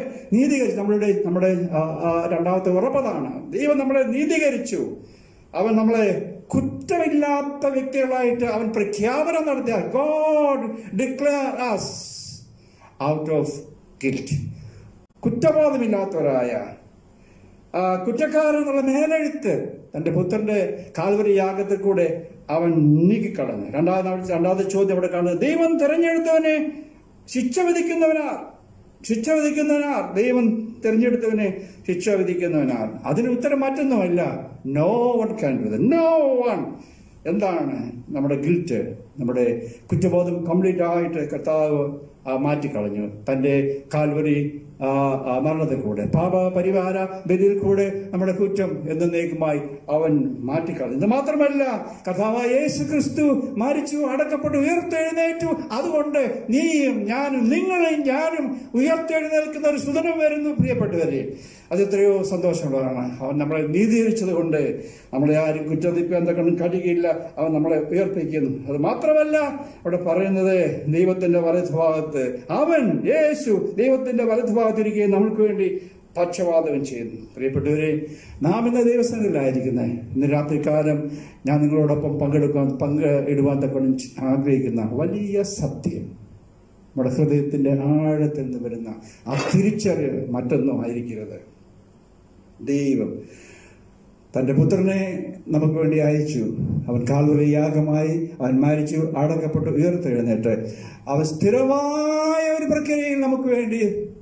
Speaker 1: 2ാമത്തെ ഉറപ്പതാണ്. ദൈവം നമ്മളെ നീതീകരിച്ചു. അവൻ നമ്മളെ കുറ്റമില്ലാത്ത വ്യക്തികളായിട്ട് അവൻ പ്രഖ്യാപനം നടത്തിയ God declare us out of guilt. കുറ്റബോധമില്ലാത്തവരായ കുറ്റക്കാരൻ എന്നുള്ള മേലെഴുത്ത് തന്റെ പുത്രന്റെ കാൽവരി യാഗത്തിൽ കൂടെ അവൻ നീക്കിക്കളഞ്ഞു. 2ാമത്തെ ചോദ്യം അവിടെ കാണുന്നത്, ദൈവം തെരഞ്ഞെടുത്തവനെ ശിക്ഷ വിധിക്കുന്നവനാർ? ദൈവം തെരഞ്ഞെടുത്തവനെ ശിക്ഷ വിധിക്കുന്നവനാർ? അതിന് ഉത്തരം മറ്റൊന്നുമല്ല, no one can do that. No one. എന്താണ് നമ്മുടെ ഗിൽറ്റ്? നമ്മുടെ കുറ്റബോധം കംപ്ലീറ്റ് ആയിട്ട് കർത്താവ് മാറ്റിക്കളഞ്ഞു. തന്റെ കാൽവരി മരണത്തിൽ കൂടെ, പാപ പരിഹാര ബലിയിൽ കൂടെ നമ്മുടെ കുറ്റം എന്നേക്കുമായി അവൻ മാറ്റിക്കളഞ്ഞു. ഇത് മാത്രമല്ല, കർത്താവായ യേശുക്രിസ്തു മരിച്ചു, അടക്കപ്പെട്ടു, ഉയർത്തെഴുന്നേറ്റു. അതുകൊണ്ട് നീയും ഞാനും, നിങ്ങളെയും ഞാനും ഉയർത്തെഴുന്നേൽക്കുന്ന ഒരു സുദിനം വരുന്നു പ്രിയപ്പെട്ടവരെ. അത് എത്രയോ സന്തോഷമുള്ളതാണ്. അവൻ നമ്മളെ നീതീകരിച്ചത് കൊണ്ട് നമ്മളെ ആരും കുറ്റത്തിപ്പിക്കാൻ തക്കണം കഴിയില്ല. അവൻ നമ്മളെ ഉയർപ്പിക്കുന്നു. അത് മാത്രമല്ല, അവിടെ പറയുന്നത് ദൈവത്തിന്റെ വലതുഭാഗത്ത് അവൻ, യേശു, ദൈവത്തിന്റെ വലതുഭാഗത്തിരിക്കുകയും നമ്മൾക്ക് വേണ്ടി പക്ഷപാതം ചെയ്യുന്നു. പ്രിയപ്പെട്ടവരെ, നാം ഇന്ന് ദൈവസ്ഥാനത്തിലായിരിക്കുന്നത്. ഇന്ന് രാത്രികാലം ഞാൻ നിങ്ങളോടൊപ്പം പങ്കിടുവാൻ തക്കൊണ്ട് ആഗ്രഹിക്കുന്ന വലിയ സത്യം, നമ്മുടെ ഹൃദയത്തിന്റെ ആഴത്തിൽ നിന്ന് വരുന്ന ആ തിരിച്ചറിവ് മറ്റൊന്നും ആയിരിക്കരുത്. ദൈവം തന്റെ പുത്രനെ നമുക്ക് വേണ്ടി അയച്ചു. അവൻ കാൽവരി യാഗമായി, അവൻ മരിച്ചു, അടക്കപ്പെട്ടു, ഉയർത്തെഴുന്നേറ്റ് അവൻ സ്ഥിരമായ ഒരു പ്രക്രിയയിൽ നമുക്ക് വേണ്ടി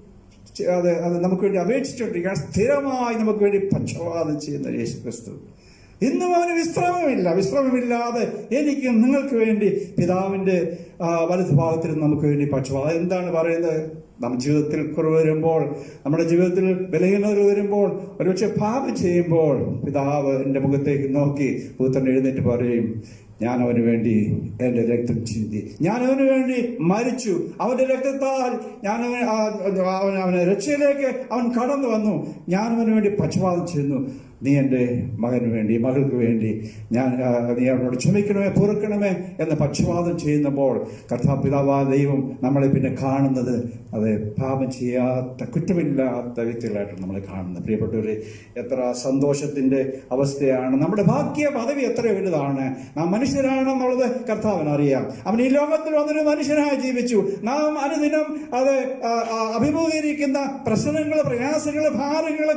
Speaker 1: അത് നമുക്ക് വേണ്ടി അപേക്ഷിച്ചുകൊണ്ടിരിക്കുകയാണ്. സ്ഥിരമായി നമുക്ക് വേണ്ടി പക്ഷപാതം ചെയ്യുന്ന യേശു ക്രിസ്തു. ഇന്നും അവന് വിശ്രമമില്ലാതെ എനിക്കും നിങ്ങൾക്ക് വേണ്ടി പിതാവിന്റെ വലതു ഭാഗത്തിൽ നമുക്ക് വേണ്ടി പക്ഷപാതം. എന്താണ് പറയുന്നത്? നമ്മുടെ ജീവിതത്തിൽ കുറവ് വരുമ്പോൾ, നമ്മുടെ ജീവിതത്തിൽ ബലഹീനതകൾ വരുമ്പോൾ, ഒരുപക്ഷെ പാപം ചെയ്യുമ്പോൾ പിതാവ് എന്റെ മുഖത്തേക്ക് നോക്കി പുത്രൻ എഴുന്നേറ്റ് പറയും, ഞാൻ അവന് വേണ്ടി എന്റെ രക്തം ചിന്തി, ഞാൻ അവന് വേണ്ടി മരിച്ചു, അവന്റെ രക്തത്താൽ ഞാൻ അവനെ രക്ഷയിലേക്ക് അവൻ കടന്നു വന്നു, ഞാൻ അവന് വേണ്ടി പക്ഷപാതം ചെയ്യുന്നു. നീ എൻ്റെ മകന് വേണ്ടി, മകൾക്ക് വേണ്ടി നീ അവനോട് ക്ഷമിക്കണമേ, പൊറുക്കണമേ എന്ന് പക്ഷപാതം ചെയ്യുമ്പോൾ കർത്താവ് പിതാവായ ദൈവം നമ്മളെ പിന്നെ കാണുന്നത് അത് പാപം ചെയ്യാത്ത, കുറ്റമില്ലാത്ത വ്യക്തികളായിട്ട് നമ്മളെ കാണുന്നത്. പ്രിയപ്പെട്ടവരെ, എത്ര സന്തോഷത്തിന്റെ അവസ്ഥയാണ്. നമ്മുടെ ഭാഗ്യ പദവി എത്ര വലുതാണ്. നാം മനുഷ്യരാണെന്നുള്ളത് കർത്താവിന് അറിയാം. അവൻ ഈ ലോകത്തിൽ വന്നൊരു മനുഷ്യനായി ജീവിച്ചു. നാം അനുദിനം അത് അഭിമുഖീകരിക്കുന്ന പ്രശ്നങ്ങൾ, പ്രയാസങ്ങൾ, ഭാരങ്ങൾ,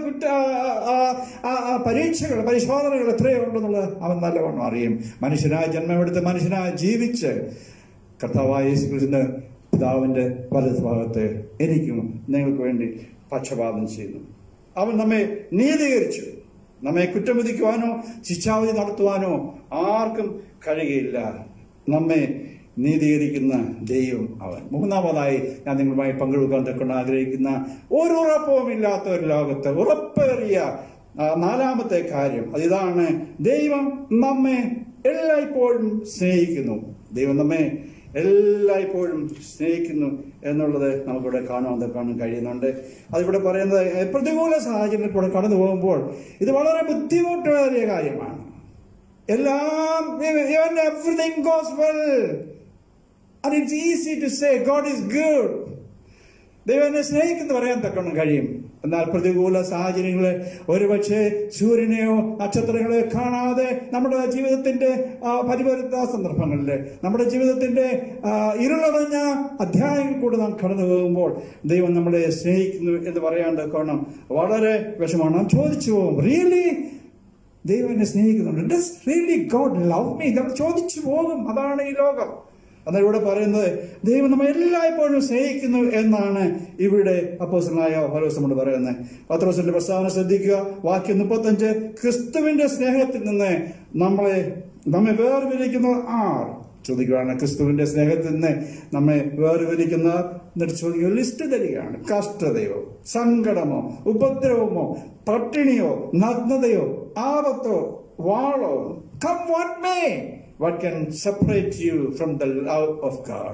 Speaker 1: പരീക്ഷകൾ, പരിശോധനകൾ എത്രയുണ്ടെന്നുള്ളത് അവൻ നല്ലവണ്ണം അറിയും. മനുഷ്യനായി ജന്മമെടുത്ത് മനുഷ്യനായി ജീവിച്ച് കർത്താവായ യേശുക്രിസ്തുവിന്റെ പിതാവിന്റെ വലതു ഭാഗത്ത് എനിക്കും നിങ്ങൾക്ക് വേണ്ടി പക്ഷപാതം ചെയ്യുന്നു. അവൻ നമ്മെ നീതീകരിച്ചു. നമ്മെ കുറ്റം വിധിക്കുവാനോ ശിക്ഷാവിധി നടത്തുവാനോ ആർക്കും കഴിയുകയില്ല. നമ്മെ നീതീകരിക്കുന്ന ദൈവം അവൻ. മൂന്നാമതായി ഞാൻ നിങ്ങളുമായി പങ്കുവെക്കാൻ തക്കൊണ്ട് ആഗ്രഹിക്കുന്ന ഒരു ഉറപ്പുമില്ലാത്ത ഒരു ലോകത്ത് ഉറപ്പേറിയ നാലാമത്തെ കാര്യം അതിതാണ്: ദൈവം നമ്മെ എല്ലായ്പ്പോഴും സ്നേഹിക്കുന്നു. ദൈവം നമ്മെ എല്ലായ്പ്പോഴും സ്നേഹിക്കുന്നു എന്നുള്ളത് നമുക്കിവിടെ കാണാൻ കഴിയുന്നുണ്ട്. അതിവിടെ പറയുന്നത് പ്രതികൂല സാഹചര്യത്തിൽ കൂടെ കടന്നു പോകുമ്പോൾ ഇത് വളരെ ബുദ്ധിമുട്ടേറിയ കാര്യമാണ്. എല്ലാം everything goes well and it's easy to say God is good. ദൈവം എന്നെ സ്നേഹിക്കുന്നു പറയാൻ തക്കണം കഴിയും. എന്നാൽ പ്രതികൂല സാഹചര്യങ്ങളെ, ഒരുപക്ഷെ സൂര്യനെയോ നക്ഷത്രങ്ങളെയോ കാണാതെ നമ്മുടെ ജീവിതത്തിന്റെ പരിപരുത്ത സന്ദർഭങ്ങളില്, നമ്മുടെ ജീവിതത്തിന്റെ ഇരുളടഞ്ഞ അധ്യായങ്ങൾ കൂടെ നാം കടന്നു പോകുമ്പോൾ ദൈവം നമ്മളെ സ്നേഹിക്കുന്നു എന്ന് പറയാൻ തക്കണം വളരെ വിഷമാണ്. നാം ചോദിച്ചു പോകും, റിയലി ദൈവം എന്നെ സ്നേഹിക്കുന്നുണ്ട്? Does really God love me? നമ്മൾ ചോദിച്ചു പോകും. അതാണ് ഈ ലോകം. എന്നാൽ ഇവിടെ പറയുന്നത് ദൈവം നമ്മെ എല്ലായ്പ്പോഴും സ്നേഹിക്കുന്നു എന്നാണ് ഇവിടെ അപ്പോസ്തലനായ പൗലോസ് നമ്മോട് പറയുന്നത്. പത്രോസിന്റെ പ്രസ്താവന ശ്രദ്ധിക്കുക, വാക്യം 35. ക്രിസ്തുവിന്റെ സ്നേഹത്തിൽ നിന്ന് നമ്മെ വേർതിരിക്കുന്നത് ആർ? ചോദിക്കുകയാണ്, ക്രിസ്തുവിന്റെ സ്നേഹത്തിൽ നിന്ന് നമ്മെ വേർതിരിക്കുന്ന എന്നിട്ട് ചോദിക്കുക, ലിസ്റ്റ് തരികയാണ്. കഷ്ടതയോ, സങ്കടമോ, ഉപദ്രവമോ, പട്ടിണിയോ, നഗ്നതയോ, ആപത്തോ, വാളോ, come what may, what can separate you from the love of God?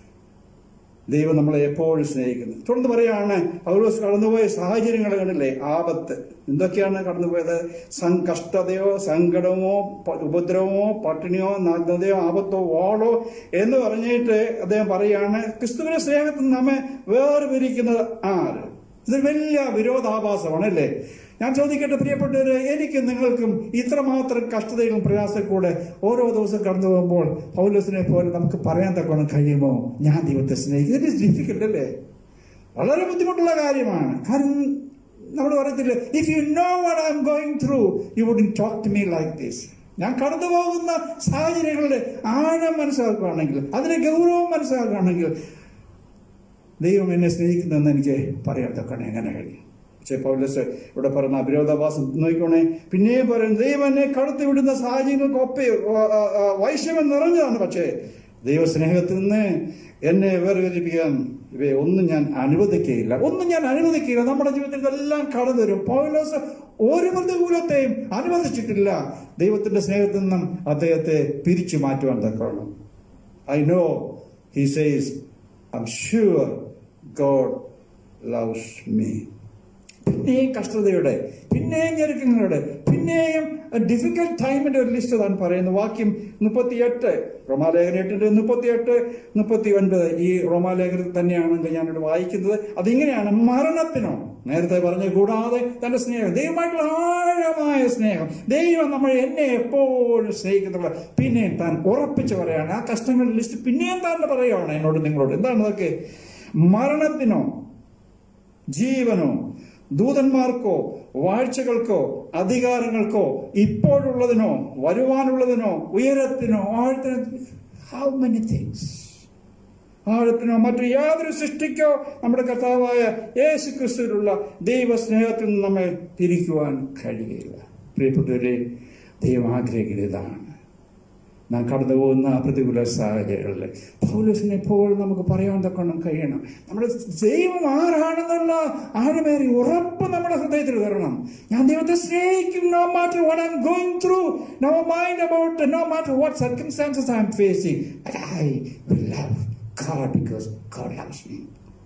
Speaker 1: ദൈവം നമ്മളെ എപ്പോഴും സ്നേഹിക്കുന്നു. തുടർന്ന് പറയാണ്, പൗലോസ് കടന്നുപോയ സാഹചര്യങ്ങൾ കണ്ടില്ലേ? ആപത്ത് എന്തൊക്കെയാണ് കടന്നുപോയത്? കഷ്ടതയോ, സങ്കടമോ, ഉപദ്രവമോ, പട്ടിണിയോ, നഗ്നതയോ, ആപത്തോ, വാളോ എന്ന് പറഞ്ഞിട്ട് അദ്ദേഹം പറയാണ്, ക്രിസ്തുവിന്റെ സ്നേഹത്തിൽ നമ്മെ വേർപിരിക്കുന്നത് ആര്? ഇത് വലിയ വിരോധാഭാസമാണ് അല്ലേ? ഞാൻ ചോദിക്കട്ടെ പ്രിയപ്പെട്ടവരെ, എനിക്കും നിങ്ങൾക്കും ഇത്രമാത്രം കഷ്ടതകളും പ്രയാസവും കൂടെ ഓരോ ദിവസം കടന്നു പോകുമ്പോൾ പൗലോസിനെ പോലെ നമുക്ക് പറയാൻ തക്കോണം കഴിയുമോ ഞാൻ ദൈവത്തെ സ്നേഹിക്കും? ഇറ്റ് ഈസ് ഡിഫിക്കൽട്ട് അല്ലേ? വളരെ ബുദ്ധിമുട്ടുള്ള കാര്യമാണ്. കാരണം നമ്മൾ പറയത്തില്ല, if you know what I am going through you wouldn't talk to me like this. ഞാൻ കടന്നു പോകുന്ന സാഹചര്യങ്ങളുടെ ആഴം മനസ്സിലാക്കുകയാണെങ്കിൽ, അതിന്റെ ഗൗരവം മനസ്സിലാക്കുകയാണെങ്കിൽ ദൈവം എന്നെ സ്നേഹിക്കുന്നതെന്ന് എനിക്ക് പറയാൻ തക്കണം എങ്ങനെ കഴിയും? പക്ഷെ പൗലോസ് ഇവിടെ പറയുന്ന വിരോധാഭാസം നോക്കിക്കോണേ. പിന്നെയും പറയുന്നത്, ദൈവം എന്നെ കടത്തിവിടുന്ന സാഹചര്യങ്ങൾക്കൊക്കെ വൈഷമ്യം നിറഞ്ഞതാണ്. പക്ഷേ ദൈവസ്നേഹത്തിൽ നിന്ന് എന്നെ വേർതിരിപ്പിക്കാൻ ഒന്നും ഞാൻ അനുവദിക്കുകയില്ല. നമ്മുടെ ജീവിതത്തിൽ ഇതെല്ലാം കടന്നു വരും. പൗലോസ് ഒരു പ്രതികൂലത്തെയും അനുവദിച്ചിട്ടില്ല. ദൈവത്തിന്റെ സ്നേഹത്തിൽ നിന്നും അദ്ദേഹത്തെ പിരിച്ചു മാറ്റുവാൻ തക്കണം. I know, he says, I'm sure God loves me. പിന്നെയും കഷ്ടതയുടെ, പിന്നെയും ഞെരുക്കങ്ങളുടെ, പിന്നെയും ഡിഫിക്കൽട്ട് ടൈമിന്റെ ഒരു ലിസ്റ്റ് താൻ പറയുന്നു. വാക്യം 38, റോമാലേഖനം 8:38, 39. ഈ റോമാലേഖനത്തിൽ തന്നെയാണെങ്കിൽ ഞാനിവിടെ വായിക്കുന്നത്. അതിങ്ങനെയാണ്: മരണത്തിനോ നേരത്തെ പറഞ്ഞ കൂടാതെ തന്റെ സ്നേഹം, ദൈവമായിട്ടുള്ള ആഴമായ സ്നേഹം, ദൈവം എന്നെ എപ്പോഴും സ്നേഹിക്കുന്നുള്ള പിന്നെയും താൻ ഉറപ്പിച്ച് പറയാണ്. ആ കഷ്ടങ്ങളുടെ ലിസ്റ്റ് പിന്നെയും താൻ പറയുകയാണ് എന്നോട്, നിങ്ങളോട്. എന്താണ് അതൊക്കെ? മരണത്തിനോ ജീവനോ ദൂതന്മാർക്കോ വാഴ്ചകൾക്കോ അധികാരങ്ങൾക്കോ ഇപ്പോഴുള്ളതിനോ വരുവാനുള്ളതിനോ ഉയരത്തിനോ ആഴത്തിനോ, how many things, ആഴത്തിനോ മറ്റു യാതൊരു സൃഷ്ടിക്കോ നമ്മുടെ കർത്താവായ യേശു ക്രിസ്തുവിലുള്ള ദൈവസ്നേഹത്തിൽ നിന്ന് നമ്മെ തിരിക്കുവാൻ കഴിയില്ല. പ്രിയപ്പെട്ടവരെ, ദൈവം ആഗ്രഹിക്കുന്നത് ഇതാണ്. നാം കടന്നു പോകുന്ന പ്രതികൂല സാഹചര്യങ്ങളിൽ പൗലോസിനെ എപ്പോഴും നമുക്ക് പറയാൻ തക്കണം കഴിയണം. നമ്മുടെ ദൈവം ആരാണെന്നുള്ള ആഴമേറിയ ഉറപ്പ് നമ്മുടെ ഹൃദയത്തിൽ വരണം. ഞാൻ ദൈവത്തെ സ്നേഹിക്കും, no matter what I'm going through, no matter what circumstances I'm facing, but I will love God because God loves me.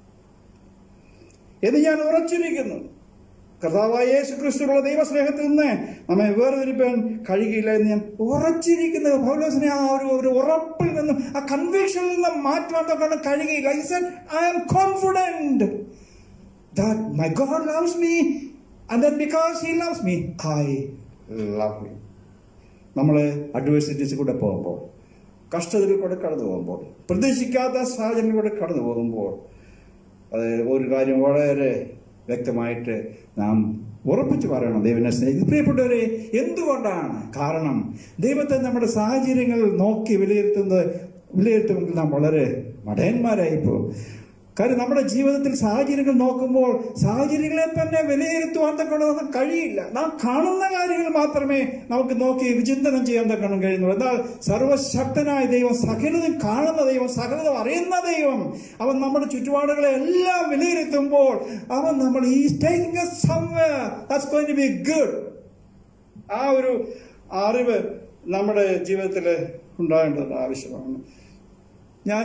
Speaker 1: എന്ന് ഞാൻ ഉറച്ചിരിക്കുന്നു. കർത്താവായ യേശു ക്രിസ്തുവിനുള്ള ദൈവസ്നേഹത്തിൽ നിന്ന് നമ്മെ വേർതിരിപ്പാൻ കഴിയില്ല എന്ന് ഞാൻ ഉറച്ചിരിക്കുന്നത്. പൗലോസിനെ ആ ഒരു ഉറപ്പിൽ നിന്നും ആ കൺവിക്ഷനിൽ നിന്നും മാറ്റുവാൻ തൊക്കെ കഴിയില്ല. He said, I am confident that my God loves me, and that because He loves me, I love Him. നമ്മള് അഡ്വേഴ്സിറ്റീസ് കൂടെ പോകുമ്പോൾ, കഷ്ടതയിൽ കൂടെ കടന്നു പോകുമ്പോൾ, പ്രതീക്ഷിക്കാത്ത സാഹചര്യങ്ങളിലൂടെ കടന്നു പോകുമ്പോൾ, അത് ഒരു കാര്യം വളരെ വ്യക്തമായിട്ട് നാം ഉറപ്പിച്ചു പറയണം, ദൈവനെ സ്നേഹിക്കുന്നത്. പ്രിയപ്പെട്ടവരെ, എന്തുകൊണ്ടാണ്? കാരണം ദൈവത്തെ നമ്മുടെ സാഹചര്യങ്ങൾ നോക്കി വിലയിരുത്തുമെങ്കിൽ നാം വളരെ മടയന്മാരായിപ്പോകും. കാര്യം നമ്മുടെ ജീവിതത്തിൽ സാഹചര്യങ്ങൾ നോക്കുമ്പോൾ സാഹചര്യങ്ങളെ തന്നെ വിലയിരുത്തുവാൻ തക്കണം കഴിയില്ല. നാം കാണുന്ന കാര്യങ്ങൾ മാത്രമേ നമുക്ക് നോക്കി വിചിന്തനം ചെയ്യാൻ തക്കണം കഴിയുന്നുള്ളൂ. എന്നാൽ സർവശക്തനായ ദൈവം, സകലതും കാണുന്ന ദൈവം, സകലതും അറിയുന്ന ദൈവം, അവൻ നമ്മുടെ ചുറ്റുപാടുകളെ എല്ലാം വിലയിരുത്തുമ്പോൾ അവൻ നമ്മൾ taking us somewhere that's going to be good. ആ ഒരു അറിവ് നമ്മുടെ ജീവിതത്തിൽ ഉണ്ടാകേണ്ടത് ആവശ്യമാണ്. ഞാൻ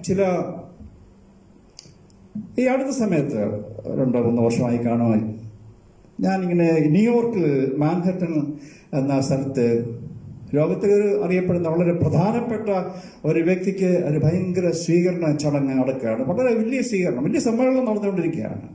Speaker 1: ഈ അടുത്ത സമയത്ത് 2-3 വർഷമായി കാണുവാൻ ഞാനിങ്ങനെ ന്യൂയോർക്കിൽ മാൻഹട്ടൻ എന്ന സ്ഥലത്ത് ലോകത്തിൽ അറിയപ്പെടുന്ന വളരെ പ്രധാനപ്പെട്ട ഒരു വ്യക്തിക്ക് ഒരു ഭയങ്കര സ്വീകരണ ചടങ്ങ് നടക്കുകയാണ്. വളരെ വലിയ സ്വീകരണം, വലിയ സമ്മേളനം നടന്നുകൊണ്ടിരിക്കുകയാണ്.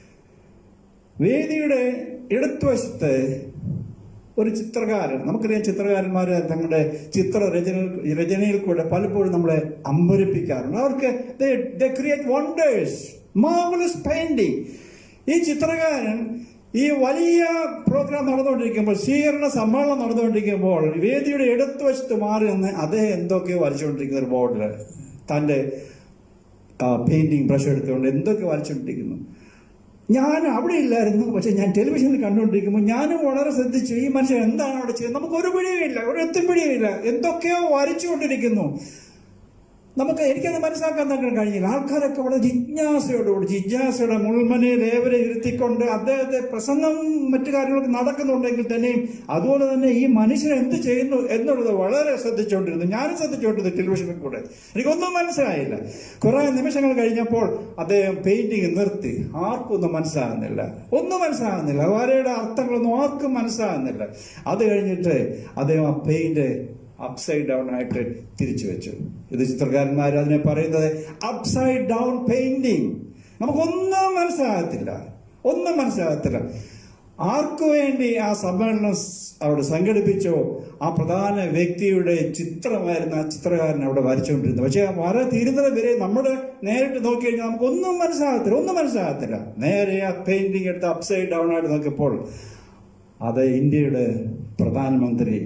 Speaker 1: വേദിയുടെ ഇടതുവശത്ത് ഒരു ചിത്രകാരൻ, നമുക്കറിയാം ചിത്രകാരന്മാർ തങ്ങളുടെ രചനയിൽ കൂടെ പലപ്പോഴും നമ്മളെ അമ്പരിപ്പിക്കാറുണ്ട്. അവർക്ക് they create wonders, marvelous painting. ഈ ചിത്രകാരൻ ഈ വലിയ പ്രോഗ്രാം നടന്നുകൊണ്ടിരിക്കുമ്പോൾ, സ്വീകരണ സമ്മേളനം നടന്നുകൊണ്ടിരിക്കുമ്പോൾ വേദിയുടെ ഇടതുവശത്ത് മാറി നിന്ന് അദ്ദേഹം എന്തൊക്കെയോ വരച്ചുകൊണ്ടിരിക്കുന്ന ഒരു ബോർഡിൽ തൻ്റെ പെയിന്റിങ് ബ്രഷ് എടുത്തുകൊണ്ട് എന്തൊക്കെയോ വരച്ചുകൊണ്ടിരിക്കുന്നു. ഞാൻ അവിടെ ഇല്ലായിരുന്നു, പക്ഷെ ഞാൻ ടെലിവിഷനിൽ കണ്ടുകൊണ്ടിരിക്കുമ്പോൾ ഞാനും വളരെ ശ്രദ്ധിച്ചു, ഈ മനുഷ്യൻ എന്താണ് അവിടെ ചെയ്യുന്നത്? നമുക്കൊരു പിടിയുമില്ല, ഒരു എത്തിപ്പിടിയുമില്ല, എന്തൊക്കെയോ വരച്ചുകൊണ്ടിരിക്കുന്നു. എനിക്കത് മനസ്സിലാക്കാൻ തന്നെ കഴിഞ്ഞില്ല. ആൾക്കാരൊക്കെ വളരെ ജിജ്ഞാസയുടെ മുൾമനയിൽ ഏവരെ ഇരുത്തിക്കൊണ്ട് അദ്ദേഹത്തെ പ്രസംഗം മറ്റു കാര്യങ്ങളൊക്കെ നടക്കുന്നുണ്ടെങ്കിൽ തന്നെയും അതുപോലെ തന്നെ ഈ മനുഷ്യൻ എന്ത് ചെയ്യുന്നു എന്നുള്ളത് വളരെ ശ്രദ്ധിച്ചുകൊണ്ടിരുന്നു. ഞാനും ശ്രദ്ധിച്ചുകൊണ്ടിരുന്നു ടെലിവിഷനിൽ കൂടെ. എനിക്കൊന്നും മനസ്സിലായില്ല. കുറെ നിമിഷങ്ങൾ കഴിഞ്ഞപ്പോൾ അദ്ദേഹം പെയിന്റിങ് നിർത്തി. ആർക്കും ഒന്നും മനസ്സിലാകുന്നില്ല. വരയുടെ അർത്ഥങ്ങളൊന്നും ആർക്കും മനസ്സിലാകുന്നില്ല. അത് കഴിഞ്ഞിട്ട് അദ്ദേഹം ആ പെയിന്റ് അപ്സൈഡ് ഡൗൺ ആയിട്ട് തിരിച്ചു വെച്ചു. ഇത് ചിത്രകാരന്മാർ അതിനെ പറയുന്നത് അപ്സൈഡ് ഡൗൺ പെയിന്റിങ്. നമുക്കൊന്നും മനസ്സിലാകത്തില്ല. ആർക്കു വേണ്ടി ആ സമ്മേളനം അവിടെ സംഘടിപ്പിച്ചോ ആ പ്രധാന വ്യക്തിയുടെ ചിത്രമായിരുന്നു ആ ചിത്രകാരൻ അവിടെ വരച്ചുകൊണ്ടിരുന്നത്. പക്ഷെ ആ വര തീരുന്നത് വരെ നമ്മുടെ നേരിട്ട് നോക്കി കഴിഞ്ഞാൽ നമുക്കൊന്നും മനസ്സിലാകത്തില്ല. നേരെ ആ പെയിന്റിങ് എടുത്ത് അപ്സൈഡ് ഡൗൺ ആയിട്ട് നോക്കിയപ്പോൾ അത് ഇന്ത്യയുടെ പ്രധാനമന്ത്രി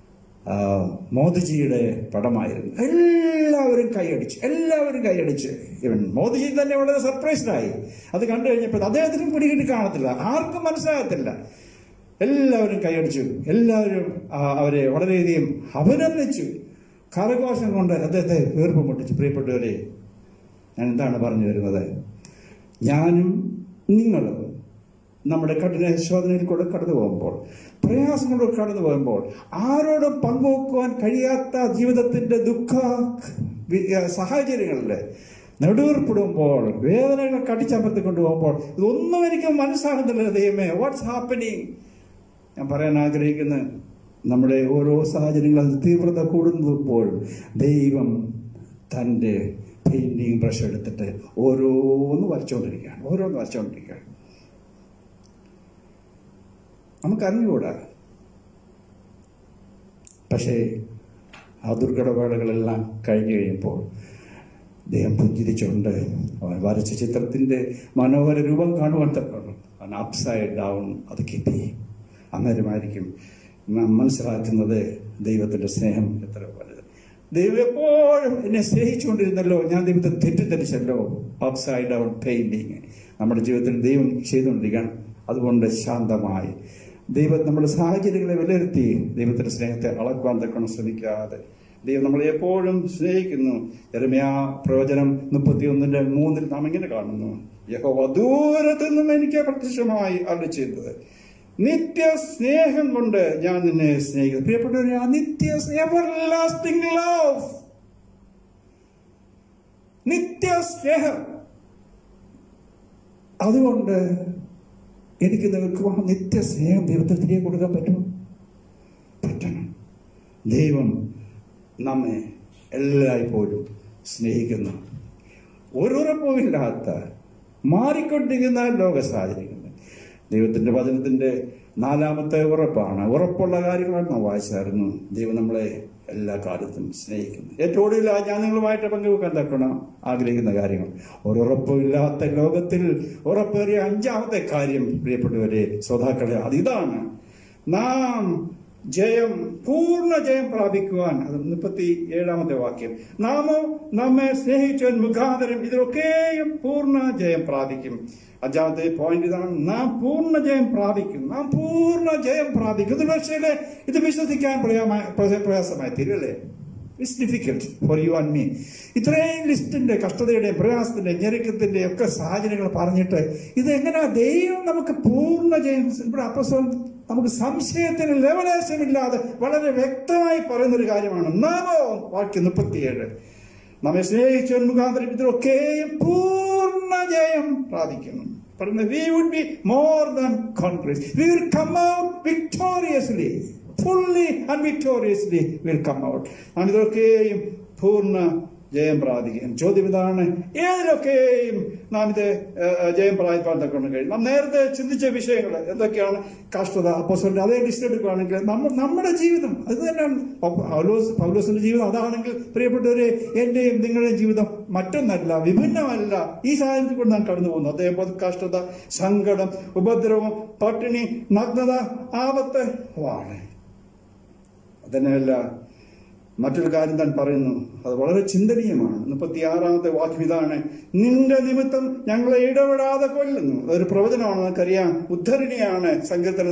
Speaker 1: മോദിജിയുടെ പടമായിരുന്നു. എല്ലാവരും കൈയടിച്ച് ഇവൻ മോദിജി തന്നെ വളരെ സർപ്രൈസ്ഡായി. അത് കണ്ടു കഴിഞ്ഞപ്പോൾ അദ്ദേഹത്തിനും പിടികിട്ടി കാണത്തില്ല, ആർക്കും മനസ്സിലാകത്തില്ല. എല്ലാവരും കൈയടിച്ചു, എല്ലാവരും അവരെ വളരെയധികം അഭിനന്ദിച്ചു, കരഘോഷം കൊണ്ട് അദ്ദേഹത്തെ വീർപ്പ് മുട്ടിച്ചു. പ്രിയപ്പെട്ടവരെ, ഞാൻ എന്താണ് പറഞ്ഞു വരുന്നത്? ഞാനും നിങ്ങളും നമ്മുടെ കഠിന ശോധനയിൽ കൂടെ കടന്നു പോകുമ്പോൾ, പ്രയാസങ്ങളിലൂടെ കടന്നു പോകുമ്പോൾ, ആരോടും പങ്കുവെക്കുവാൻ കഴിയാത്ത ജീവിതത്തിന്റെ ദുഃഖ സാഹചര്യങ്ങളിൽ നെടുവേർപ്പെടുമ്പോൾ, വേദനകൾ കടിച്ചമർത്തി കൊണ്ടുപോകുമ്പോൾ ഇതൊന്നും എനിക്ക് മനസ്സിലാകുന്നില്ല. ദൈവമേ, വാട്ട്സ് ഹാപ്പനിങ്? ഞാൻ പറയാൻ ആഗ്രഹിക്കുന്നത്, നമ്മുടെ ഓരോ സാഹചര്യങ്ങളും തീവ്രത കൂടുമ്പോഴും ദൈവം തൻ്റെ പെയിന്റിങ് ബ്രഷ് എടുത്തിട്ട് ഓരോന്ന് വരച്ചുകൊണ്ടിരിക്കുകയാണ്. നമുക്കറിഞ്ഞുകൂടാ. പക്ഷേ ആ ദുർഘടവേളകളെല്ലാം കഴിഞ്ഞു കഴിയുമ്പോൾ ദൈവം പുഞ്ചിരിച്ചുകൊണ്ട് അവൻ വരച്ച ചിത്രത്തിൻ്റെ മനോഹര രൂപം കാണുവാൻ തക്കണം. അവൻ അപ്സൈഡ് ഡൗൺ അത് കീപ്പ് ചെയ്യും. അന്നേരമായിരിക്കും നാം മനസ്സിലാക്കുന്നത് ദൈവത്തിൻ്റെ സ്നേഹം എത്ര വലുത്. ദൈവം എപ്പോഴും എന്നെ സ്നേഹിച്ചുകൊണ്ടിരുന്നല്ലോ, ഞാൻ ദൈവത്തെ തെറ്റിദ്ധരിച്ചല്ലോ. അപ്സൈഡ് ഡൗൺ പെയിന്റിങ് നമ്മുടെ ജീവിതത്തിൽ ദൈവം ചെയ്തുകൊണ്ടിരിക്കുകയാണ്. അതുകൊണ്ട് ശാന്തമായി ദൈവം നമ്മുടെ സാഹചര്യങ്ങളെ വിലയിരുത്തി ദൈവത്തിന്റെ സ്നേഹത്തെ അളക്കുവാൻ തക്കണം ശ്രമിക്കാതെ ദൈവം നമ്മളെ എപ്പോഴും സ്നേഹിക്കുന്നു. യെരമ്യാ പ്രവചനം 31:3 നാം ഇങ്ങനെ കാണുന്നു, യഹോവ ദൂരത്തു നിന്നും എനിക്ക് പ്രത്യക്ഷമായി അരുളിച്ചെയ്തത്, നിത്യ സ്നേഹം കൊണ്ട് ഞാൻ നിന്നെ സ്നേഹിക്കുന്നു. പ്രിയപ്പെട്ടവരെ, ആ നിത്യ എവർലാസ്റ്റിംഗ് ലവ്, നിത്യ സ്നേഹം, അതുകൊണ്ട് എനിക്ക് നിങ്ങൾക്ക് ആ നിത്യ സ്നേഹം ദൈവത്തെ തിരികെ കൊടുക്കാൻ പറ്റുമോ? പറ്റണം. ദൈവം നമ്മെ എല്ലായ്പ്പോഴും സ്നേഹിക്കുന്നു. ഒരുറപ്പുമില്ലാത്ത മാറിക്കൊണ്ടിരിക്കുന്ന ലോക സാഹചര്യങ്ങൾ ദൈവത്തിന്റെ വചനത്തിന്റെ 4ാമത്തെ ഉറപ്പാണ്. ഉറപ്പുള്ള കാര്യങ്ങളാണ് നാം വായിച്ചായിരുന്നു. ദൈവം നമ്മളെ എല്ലാ കാലത്തും സ്നേഹിക്കുന്നു. ഏറ്റവും ഒടുവിൽ ഞാൻ നിങ്ങളുമായിട്ട് പങ്കുവെക്കാൻ തക്കണം ആഗ്രഹിക്കുന്ന കാര്യങ്ങൾ. ഒരുറപ്പുമില്ലാത്ത ലോകത്തിൽ ഉറപ്പേറിയ 5ാമത്തെ കാര്യം, പ്രിയപ്പെട്ടവരെ ശ്രോതാക്കളെ, അതിതാണ് നാം ജയം, പൂർണ്ണ ജയം പ്രാപിക്കുവാൻ. അത് 37ാമത്തെ വാക്യം, നാമോ നമ്മെ സ്നേഹിച്ചവൻ മുഖാന്തരം ഇതിലൊക്കെയും പൂർണ്ണ ജയം പ്രാപിക്കും. 5ാമത്തെ പോയിന്റ് ഇതാണ്, നാം പൂർണ്ണ ജയം പ്രാപിക്കും. നാം പൂർണ്ണ ജയം പ്രാപിക്കും. ഇത് പക്ഷേ ഇത് വിശ്വസിക്കാൻ പ്രയാസമായി തീരല്ലേ? It's difficult for you and me. ഇത്രയും ലിസ്റ്റിന്റെ കഷ്ടതയുടെയും പ്രയാസത്തിന്റെ ഞെരുക്കത്തിന്റെ ഒക്കെ സാഹചര്യങ്ങൾ പറഞ്ഞിട്ട് ഇതെങ്ങനെയാ ദൈവം നമുക്ക് പൂർണ്ണ ജയം? ഇവിടെ അപ്പോസ്തലൻ നമുക്ക് സംശയത്തിന് ലെവലേശമില്ലാതെ വളരെ വ്യക്തമായി പറയുന്നൊരു കാര്യമാണ്. നാമോ വാക്യം 37, നമ്മെ സ്നേഹിച്ചവൻ മുഖാന്തരം ഇതിലൊക്കെയും പൂർണ്ണ ജയം പ്രാപിക്കുന്നു. പറയുന്നത്, we would be more than conquerors. We will come out victoriously. Fully and victoriously will come out. നാം ഇതിലൊക്കെയും പൂർണ്ണ ജയം പ്രാപിക്കും. ചോദ്യം ഇതാണ്, ഏതിലൊക്കെയും നാം ഇത് ജയം പ്രാപിക്കാൻ തക്കൊണ്ട് കഴിയും? നാം നേരത്തെ ചിന്തിച്ച വിഷയങ്ങൾ എന്തൊക്കെയാണ്? കഷ്ടത, അപ്പോസ്തലന്റെ അതേ ലിസ്റ്റ് എടുക്കുകയാണെങ്കിൽ നമ്മുടെ ജീവിതം അത് തന്നെയാണ്. പൗലോസിന്റെ ജീവിതം അതാണെങ്കിൽ പ്രിയപ്പെട്ടവരെ, എന്റെയും നിങ്ങളുടെയും ജീവിതം മറ്റൊന്നല്ല, വിഭിന്നമല്ല. ഈ സാഹചര്യത്തിൽ കൂടെ നാം കടന്നു പോകുന്നു. അതേപോലെ കഷ്ടത, സങ്കടം, ഉപദ്രവം, പട്ടിണി, നഗ്നത, ആപത്ത്, വാണ്. അതന്നെയല്ല, മറ്റൊരു കാര്യം താൻ പറയുന്നു, അത് വളരെ ചിന്തനീയമാണ്. 36ാമത്തെ വാക്യം ഇതാണ്, നിന്റെ നിമിത്തം ഞങ്ങളെ ഇടപെടാതെ കൊല്ലുന്നു. അതൊരു പ്രവചനമാണ്, നമുക്കറിയാം. ഉദ്ധരണിയാണ്. സങ്കീർത്തനം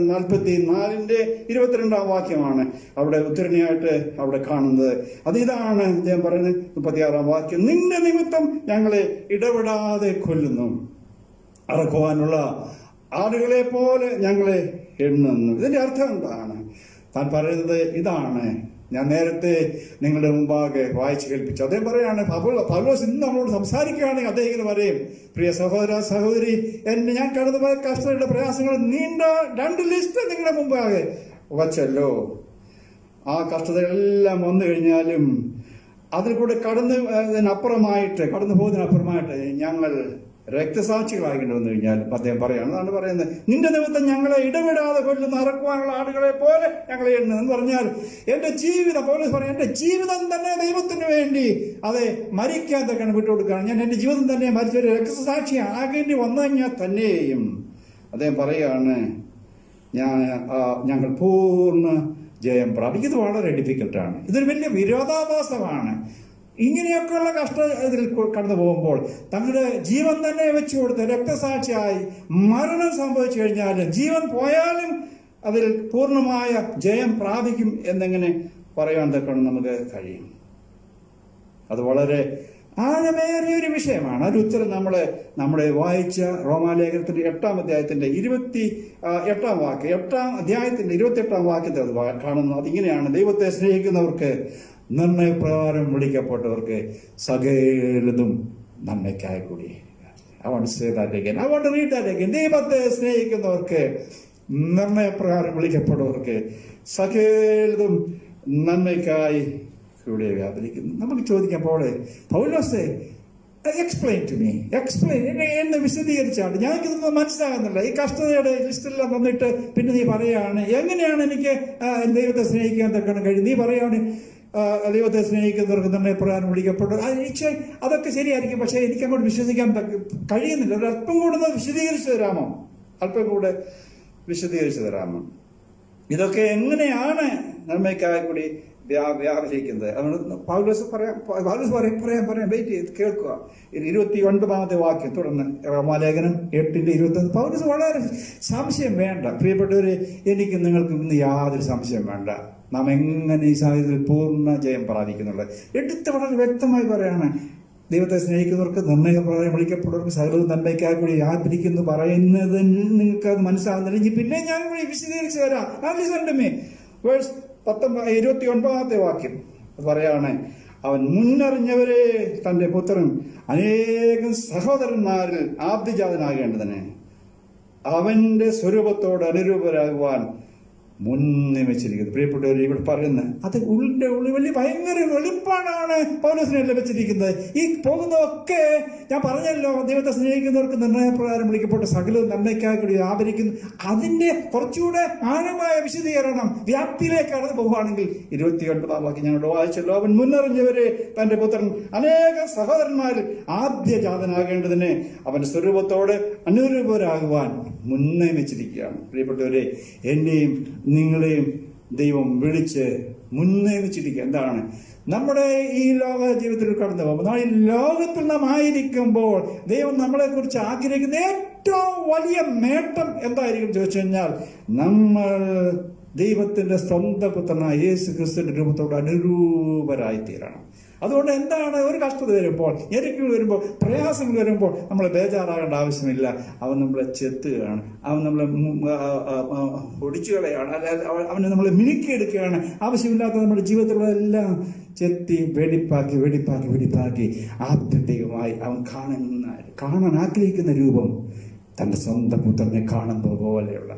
Speaker 1: 44:22 വാക്യമാണ് അവിടെ ഉദ്ധരണിയായിട്ട് അവിടെ കാണുന്നത്. അതിതാണ് ഞാൻ പറയുന്നത്. 36ാം വാക്യം, നിന്റെ നിമിത്തം ഞങ്ങളെ ഇടപെടാതെ കൊല്ലുന്നു, അറക്കുവാനുള്ള ആടുകളെ പോലെ ഞങ്ങളെ എണ്ണുന്നു. ഇതിന്റെ അർത്ഥം എന്താണ്? താൻ പറയുന്നത് ഇതാണ്, ഞാൻ നേരത്തെ നിങ്ങളുടെ മുമ്പാകെ വായിച്ചു കേൾപ്പിച്ചു. അദ്ദേഹം പറയാണ്, പൗലോസ് ഇന്ന് നമ്മളോട് സംസാരിക്കുകയാണെങ്കിൽ അദ്ദേഹം ഇങ്ങനെ പറയും, പ്രിയ സഹോദര സഹോദരി, ഞാൻ കടന്നുപോയ കഷ്ടതയുടെ പ്രയാസങ്ങൾ നീണ്ട 2 ലിസ്റ്റ് നിങ്ങളുടെ മുമ്പാകെ വച്ചല്ലോ. ആ കഷ്ടതകളെല്ലാം വന്നു കഴിഞ്ഞാലും അതിൽ കൂടെ കടന്നു പോകുന്നതിനപ്പുറമായിട്ട് ഞങ്ങൾ രക്തസാക്ഷികളാകേണ്ടി വന്നു കഴിഞ്ഞാൽ അദ്ദേഹം പറയാണ്, അതാണ് പറയുന്നത്, നിന്റെ നിമിത്തം ഞങ്ങളെ ഇടപെടാതെ കൊല്ലുന്ന അറക്കുവാനുള്ള ആടുകളെ പോലെ ഞങ്ങളെ എണ്ണുന്നു പറഞ്ഞാൽ എന്റെ ജീവിതം, പൗലോസ് പറയാം, എന്റെ ജീവിതം തന്നെ ദൈവത്തിന് വേണ്ടി അത് മരിക്കാൻ തക്കണം വിട്ടുകൊടുക്കുകയാണ്. ഞാൻ എന്റെ ജീവിതം തന്നെ മരിച്ചൊരു രക്തസാക്ഷി ആകേണ്ടി വന്നു കഴിഞ്ഞാൽ തന്നെയും അദ്ദേഹം പറയാണ്, ഞങ്ങൾ പൂർണ്ണ ജയം പ്രാപിക്കും. ഇത് വളരെ ഡിഫിക്കൽട്ടാണ്. ഇതൊരു വലിയ വിരോധാഭാസമാണ്. ഇങ്ങനെയൊക്കെയുള്ള കഷ്ടത്തിൽ കടന്നു പോകുമ്പോൾ തങ്ങളുടെ ജീവൻ തന്നെ വെച്ചു കൊടുത്ത് രക്തസാക്ഷിയായി മരണം സംഭവിച്ചു കഴിഞ്ഞാൽ ജീവൻ പോയാലും അതിൽ പൂർണ്ണമായ ജയം പ്രാപിക്കും എന്നെങ്ങനെ പറയാൻ തക്കണം നമുക്ക് കഴിയും? അത് വളരെ ആഴമേറിയ ഒരു വിഷയമാണ്. അതിന് ഉത്തരം നമ്മുടെ വായിച്ച റോമാലേഖനത്തിന്റെ 8ാം അധ്യായത്തിന്റെ 28ാം വാക്യം, 8ാം അധ്യായത്തിന്റെ 28ാം വാക്യത്തെ അത് കാണുന്നു. അതിങ്ങനെയാണ്, ദൈവത്തെ സ്നേഹിക്കുന്നവർക്ക്, നിർണയപ്രകാരം വിളിക്കപ്പെട്ടവർക്ക് സകലതും നന്മയ്ക്കായി കൂടി. I want to say that again. I want to read that again. ദൈവത്തെ സ്നേഹിക്കുന്നവർക്ക്, നിർണയപ്രകാരം വിളിക്കപ്പെട്ടവർക്ക് സകലതും നന്മയ്ക്കായി കൂടെ വ്യാപരിക്കുന്നു. നമുക്ക് ചോദിക്കാൻ പോലെ, പൗലോസേ എക്സ്പ്ലെയിൻ ടു മീ, എന്നെ വിശദീകരിച്ചാണ്. ഞങ്ങൾക്കിതൊന്നും മനസ്സിലാകുന്നില്ല. ഈ കഷ്ടതയുടെ ലിസ്റ്റെല്ലാം തന്നിട്ട് പിന്നെ നീ പറയാണ് എങ്ങനെയാണ് എനിക്ക് ദൈവത്തെ സ്നേഹിക്കാൻ തക്കണം കഴിയും. നീ പറയാണ് ദൈവത്തെ സ്നേഹിക്കുന്നവർക്ക് തന്നെ പ്രകാരം വിളിക്കപ്പെട്ടു. അതൊക്കെ ശരിയായിരിക്കും, പക്ഷെ എനിക്കങ്ങോട്ട് വിശ്വസിക്കാൻ കഴിയുന്നില്ല. ഒരു അല്പം കൂടെ വിശദീകരിച്ചു തരാമോ? അല്പം കൂടെ വിശദീകരിച്ചു തരാമോ? ഇതൊക്കെ എങ്ങനെയാണ് നന്മയ്ക്കായി കൂടി വ്യാപരിക്കുന്നത്? അതുകൊണ്ട് പൗലോസ് പറയാം വെയിറ്റ് ചെയ്ത് കേൾക്കുക. 29 വാക്യം തുടർന്ന് റോമാലേഖനം 8:21. പൗലോസ് വളരെ സംശയം വേണ്ട പ്രിയപ്പെട്ടവരെ, എനിക്ക് നിങ്ങൾക്ക് ഇന്ന് യാതൊരു സംശയം വേണ്ട. നാം എങ്ങനെ ഈ സാഹചര്യത്തിൽ പൂർണ്ണ ജയം പ്രാപിക്കുന്നുള്ളത് എടുത്ത് വളരെ വ്യക്തമായി പറയാണ്. ദൈവത്തെ സ്നേഹിക്കുന്നവർക്ക് നിർണയപ്രകാരം വിളിക്കപ്പെട്ടവർക്ക് സകലവും നന്മയ്ക്കായി കൂടി ആഗ്രഹിക്കുന്നു പറയുന്നത് നിങ്ങൾക്ക് അത് മനസ്സിലാകുന്നില്ലെങ്കിൽ പിന്നെ ഞാൻ വിശദീകരിച്ചു തരാം. വേഴ്സ് 29 വാക്യം പറയാണ്, അവൻ മുന്നറിഞ്ഞവരെ തന്റെ പുത്രൻ അനേകം സഹോദരന്മാരിൽ ആദ്യജാതനാകേണ്ടതിന് അവന്റെ സ്വരൂപത്തോട് അനുരൂപരാകുവാൻ മുൻനിയമിച്ചിരിക്കുന്നത്. പ്രിയപ്പെട്ടവർ, ഇവിടെ പറയുന്നത് അത് വലിയ ഭയങ്കര വെളിപ്പാടാണ് പൗലോസിനെ ലഭിച്ചിരിക്കുന്നത്. ഈ പോകുന്നതൊക്കെ ഞാൻ പറഞ്ഞല്ലോ, ദൈവത്തെ സ്നേഹിക്കുന്നവർക്ക് നിർണയപ്രകാരം വിളിക്കപ്പെട്ട സകലവും നന്മയ്ക്കായി കൂടി ആദരിക്കുന്നു. അതിന്റെ കുറച്ചുകൂടെ ആഴമായ വിശദീകരണം വ്യാപ്തിയിലേക്ക് കടന്നു പോകുകയാണെങ്കിൽ 29 വാക്യം ഞങ്ങളുടെ വായിച്ചല്ലോ, അവൻ മുന്നറിഞ്ഞവരെ തന്റെ പുത്രൻ അനേകം സഹോദരന്മാരിൽ ആദ്യജാതനാകേണ്ടതിന് അവന്റെ സ്വരൂപത്തോട് അനുരൂപരാകുവാൻ മുൻനിയമിച്ചിരിക്കുകയാണ്. പ്രിയപ്പെട്ടവരെ, എന്നെയും നിങ്ങളെയും ദൈവം വിളിച്ച് മുൻനിയമിച്ചിരിക്കുക. എന്താണ്? നമ്മുടെ ഈ ലോക ജീവിതത്തിൽ കടന്നു പോകുമ്പോൾ, ഈ ലോകത്തിൽ നാം ആയിരിക്കുമ്പോൾ ദൈവം നമ്മളെ കുറിച്ച് ആഗ്രഹിക്കുന്ന ഏറ്റവും വലിയ നേട്ടം എന്തായിരിക്കും ചോദിച്ചു കഴിഞ്ഞാൽ, നമ്മൾ ദൈവത്തിന്റെ സ്വന്തം പുത്രനായ യേശു ക്രിസ്തുവിന്റെ രൂപത്തോട് അനുരൂപരായി തീരണം. അതുകൊണ്ട് എന്താണ്, ഒരു കഷ്ടത വരുമ്പോൾ, ഞെരുക്കുകൾ വരുമ്പോൾ, പ്രയാസങ്ങൾ വരുമ്പോൾ നമ്മൾ ബേജാറാകേണ്ട ആവശ്യമില്ല. അവൻ നമ്മളെ ചെത്തുകയാണ്, അവൻ നമ്മളെ ഒടിച്ചു കളയാണ്, അവനെ നമ്മളെ മിനുക്കിയെടുക്കുകയാണ്. ആവശ്യമില്ലാത്ത നമ്മുടെ ജീവിതത്തിലുള്ളതെല്ലാം ചെത്തി വെടിപ്പാക്കി ആത്യന്തികമായി അവൻ കാണാൻ ആഗ്രഹിക്കുന്ന രൂപം തന്റെ സ്വന്തം പുത്രനെ കാണുന്നത് പോലെയുള്ള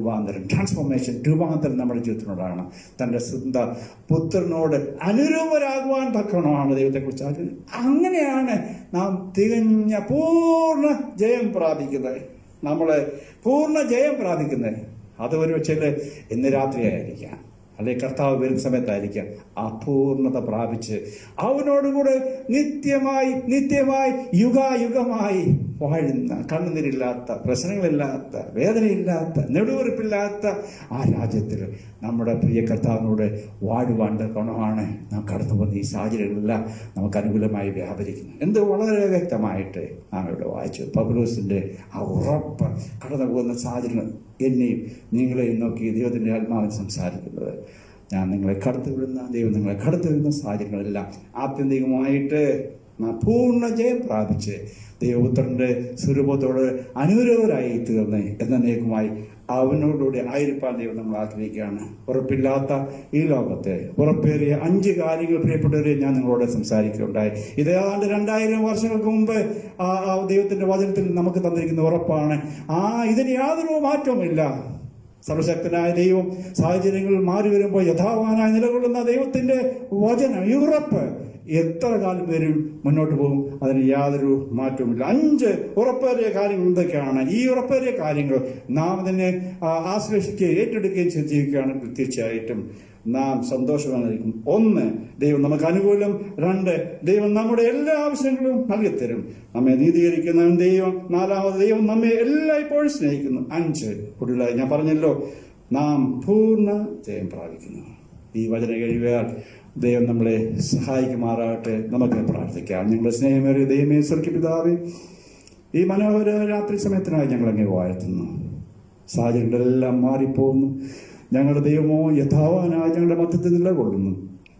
Speaker 1: രൂപാന്തരം നമ്മുടെ ജീവിതത്തിനോടാണ്. തന്റെ സ്വന്തം പുത്രനോട് അനുരൂപരാകുവാൻ തക്കണമാണ് ദൈവത്തെക്കുറിച്ച്. അങ്ങനെയാണ് നാം തികഞ്ഞ പൂർണ്ണ ജയം പ്രാപിക്കുന്നത്. നമ്മളെ പൂർണ്ണ ജയം പ്രാപിക്കുന്നത് അത് ഒരു പക്ഷേ ഇന്ന് രാത്രിയായിരിക്കാം, അല്ലെ കർത്താവ് വരുന്ന സമയത്തായിരിക്കാം. അപൂർണത പ്രാപിച്ച് അവനോടുകൂടെ നിത്യമായി യുഗായുഗമായി വാഴുന്ന, കണ്ണുനീരില്ലാത്ത, പ്രശ്നങ്ങളില്ലാത്ത, വേദനയില്ലാത്ത, നെടുവീർപ്പില്ലാത്ത ആ രാജ്യത്തിൽ നമ്മുടെ പ്രിയ കർത്താവിനോട് വാഴുവാൻ തക്കണമാണ് നാം കടന്നു പോകുന്ന ഈ സാഹചര്യങ്ങളെല്ലാം നമുക്ക് അനുകൂലമായി വ്യാപരിക്കുന്നു. എന്ത് വളരെ വ്യക്തമായിട്ട് നാം ഇവിടെ വായിച്ചു. പൗലോസിന്റെ ആ ഉറപ്പ് കടന്നു പോകുന്ന സാഹചര്യങ്ങൾ എന്നെയും നിങ്ങളെയും നോക്കി ദൈവത്തിന്റെ ആത്മാവിന് സംസാരിക്കുന്നത്. ഞാൻ നിങ്ങളെ കടത്തിവിടുന്ന, ദൈവം നിങ്ങളെ കടത്തിവിടുന്ന സാഹചര്യങ്ങളെല്ലാം ആത്യന്തികമായിട്ട് പൂർണ്ണ ജയം പ്രാപിച്ച് ദൈവപുത്രന്റെ സ്വരൂപത്തോട് അനുരൂപരായി തീർന്ന് എന്നേക്കുമായി അവനോടുകൂടി ആയിരിക്കാൻ ദൈവം നമ്മൾ ആഗ്രഹിക്കുകയാണ്. ഉറപ്പില്ലാത്ത ഈ ലോകത്തെ ഉറപ്പേറിയ 5 കാര്യങ്ങൾ പ്രിയപ്പെട്ടവരെ ഞാൻ നിങ്ങളോട് സംസാരിക്കുകയുണ്ടായി. ഇത് ഏതാണ്ട് 2000 വർഷങ്ങൾക്ക് മുമ്പ് ദൈവത്തിന്റെ വചനത്തിൽ നമുക്ക് തന്നിരിക്കുന്ന ഉറപ്പാണ്. ഇതിന് യാതൊരു മാറ്റവുമില്ല. സർവശക്തനായ ദൈവം സാഹചര്യങ്ങൾ മാറി വരുമ്പോൾ യഥാവാനായി നിലകൊള്ളുന്ന ദൈവത്തിന്റെ വചനം, ഈ ഉറപ്പ് എത്ര കാലം വരും മുന്നോട്ട് പോകും, അതിന് യാതൊരു മാറ്റവുമില്ല. 5 ഉറപ്പേറിയ കാര്യങ്ങൾ എന്തൊക്കെയാണ്? ഈ ഉറപ്പേറിയ കാര്യങ്ങൾ നാം അതിനെ ആശ്ലേഷിക്കുകയും ഏറ്റെടുക്കുകയും ചെയ്ത് ജീവിക്കുകയാണെങ്കിൽ തീർച്ചയായിട്ടും നാം സന്തോഷവാനായിരിക്കും. 1, ദൈവം നമുക്ക് അനുകൂലം. 2, ദൈവം നമ്മുടെ എല്ലാ ആവശ്യങ്ങളും നൽകിത്തരും. നമ്മെ നീതീകരിക്കുന്ന ദൈവം. 4, ദൈവം നമ്മെ എല്ലായ്പ്പോഴും സ്നേഹിക്കുന്നു. 5, കൂടുതലായി ഞാൻ പറഞ്ഞല്ലോ, നാം പൂർണ്ണ ജയം പ്രാപിക്കുന്നു. ഈ വചനം കഴിയുകയാൽ ദൈവം നമ്മളെ സഹായിക്കുമാറാകട്ടെ. നമുക്ക് പ്രാർത്ഥിക്കാം. ഞങ്ങളുടെ സ്നേഹമേറിയ ദൈവമേ, സ്വർഗ്ഗ പിതാവേ, ഈ മനോഹര രാത്രി സമയത്തിനായി ഞങ്ങൾ അങ്ങേ വാഴ്ത്തുന്നു. സാഹചര്യങ്ങളെല്ലാം മാറിപ്പോകുന്നു. ഞങ്ങളുടെ ദൈവമോ യഥാവാനായി ഞങ്ങളുടെ മധ്യത്തിൽ നിലകൊള്ളുന്നു.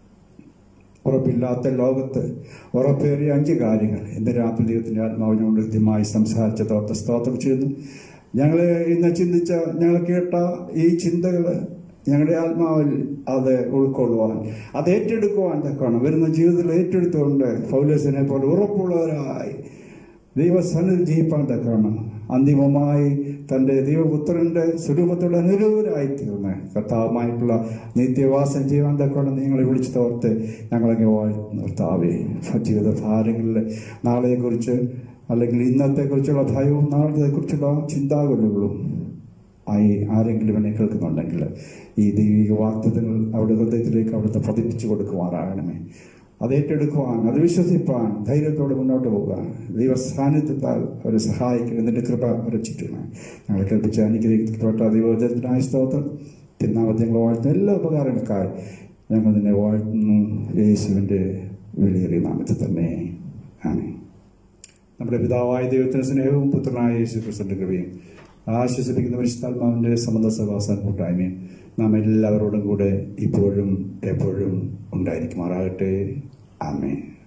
Speaker 1: ഉറപ്പില്ലാത്ത ലോകത്ത് ഉറപ്പേറിയ 5 കാര്യങ്ങൾ ഇന്ന് രാത്രി ദൈവത്തിന്റെ ആത്മാവ് ഞങ്ങൾ കൃത്യമായി സംസാരിച്ചതോർത്ത് സ്തോത്രം ചെയ്യുന്നു. ഞങ്ങൾ ഇന്ന് ചിന്തിച്ച, ഞങ്ങൾ കേട്ട ഈ ചിന്തകൾ ഞങ്ങളുടെ ആത്മാവിൽ അത് ഉൾക്കൊള്ളുവാൻ, അത് ഏറ്റെടുക്കുവാൻ തക്കണം വരുന്ന ജീവിതത്തിൽ ഏറ്റെടുത്തുകൊണ്ട് പൗലോസിനെ പോലെ ഉറപ്പുള്ളവരായി ദൈവസന്നിധി ജീവിപ്പാൻ തക്കണം. അന്തിമമായി തൻ്റെ ദൈവപുത്രൻ്റെ സ്വരൂപത്തോട് അനുരൂപരായി തീർന്ന് കർത്താവുമായിട്ടുള്ള നിത്യവാസം ചെയ്യാൻ തക്കോണം നിങ്ങളെ വിളിച്ചു തോർത്ത് ഞങ്ങളങ്ങ് വാഴ്ത്തുന്നു കർത്താവേ. ജീവിത ഭാരങ്ങളിൽ നാളെയെക്കുറിച്ച് അല്ലെങ്കിൽ ഇന്നത്തെക്കുറിച്ചുള്ള ഭയവും നാളത്തെക്കുറിച്ചുള്ള ചിന്താകുലകളും ആയി ആരെങ്കിലും എന്നെ കേൾക്കുന്നുണ്ടെങ്കിൽ ഈ ദൈവിക വാഗ്ദത്തങ്ങൾ അവിടെ ഹൃദയത്തിലേക്ക് അവിടുത്തെ പതിപ്പിച്ചു കൊടുക്കുവാറാകണമേ. അത് ഏറ്റെടുക്കുവാൻ, അത് വിശ്വസിപ്പാൻ ധൈര്യത്തോടെ മുന്നോട്ട് പോകാൻ ദൈവ സാന്നിധ്യത്താൽ അവരെ സഹായിക്കണം. ഇതിൻ്റെ കൃപ അവരെ ചുറ്റണം. ഞങ്ങളെ കേൾപ്പിച്ച അനുഗ്രഹിക്കപ്പെട്ട ദൈവവചനത്തിനായ സ്തോത്രം. തിരുനാമത്തെ ഞങ്ങൾ വാഴ്ത്തുന്ന എല്ലാ ഉപകാരങ്ങൾക്കായി ഞങ്ങൾ നിന്നെ വാഴ്ത്തുന്നു. യേശുവിൻ്റെ വിലയേറിയ നാമത്തിൽ തന്നെ ആമേൻ. നമ്മുടെ പിതാവായ ദൈവത്തിൻ്റെ സ്നേഹവും പുത്രനായ യേശു ക്രിസ്തുവിന്റെ കൃപയും ആശ്വസിപ്പിക്കുന്ന പരിശുദ്ധാത്മാവിന്റെ സംബന്ധ സഹവാസ കൂട്ടായ്മയും നാം എല്ലാവരോടും കൂടെ ഇപ്പോഴും എപ്പോഴും ഉണ്ടായിരിക്കുമാറാകട്ടെ. ആമേൻ.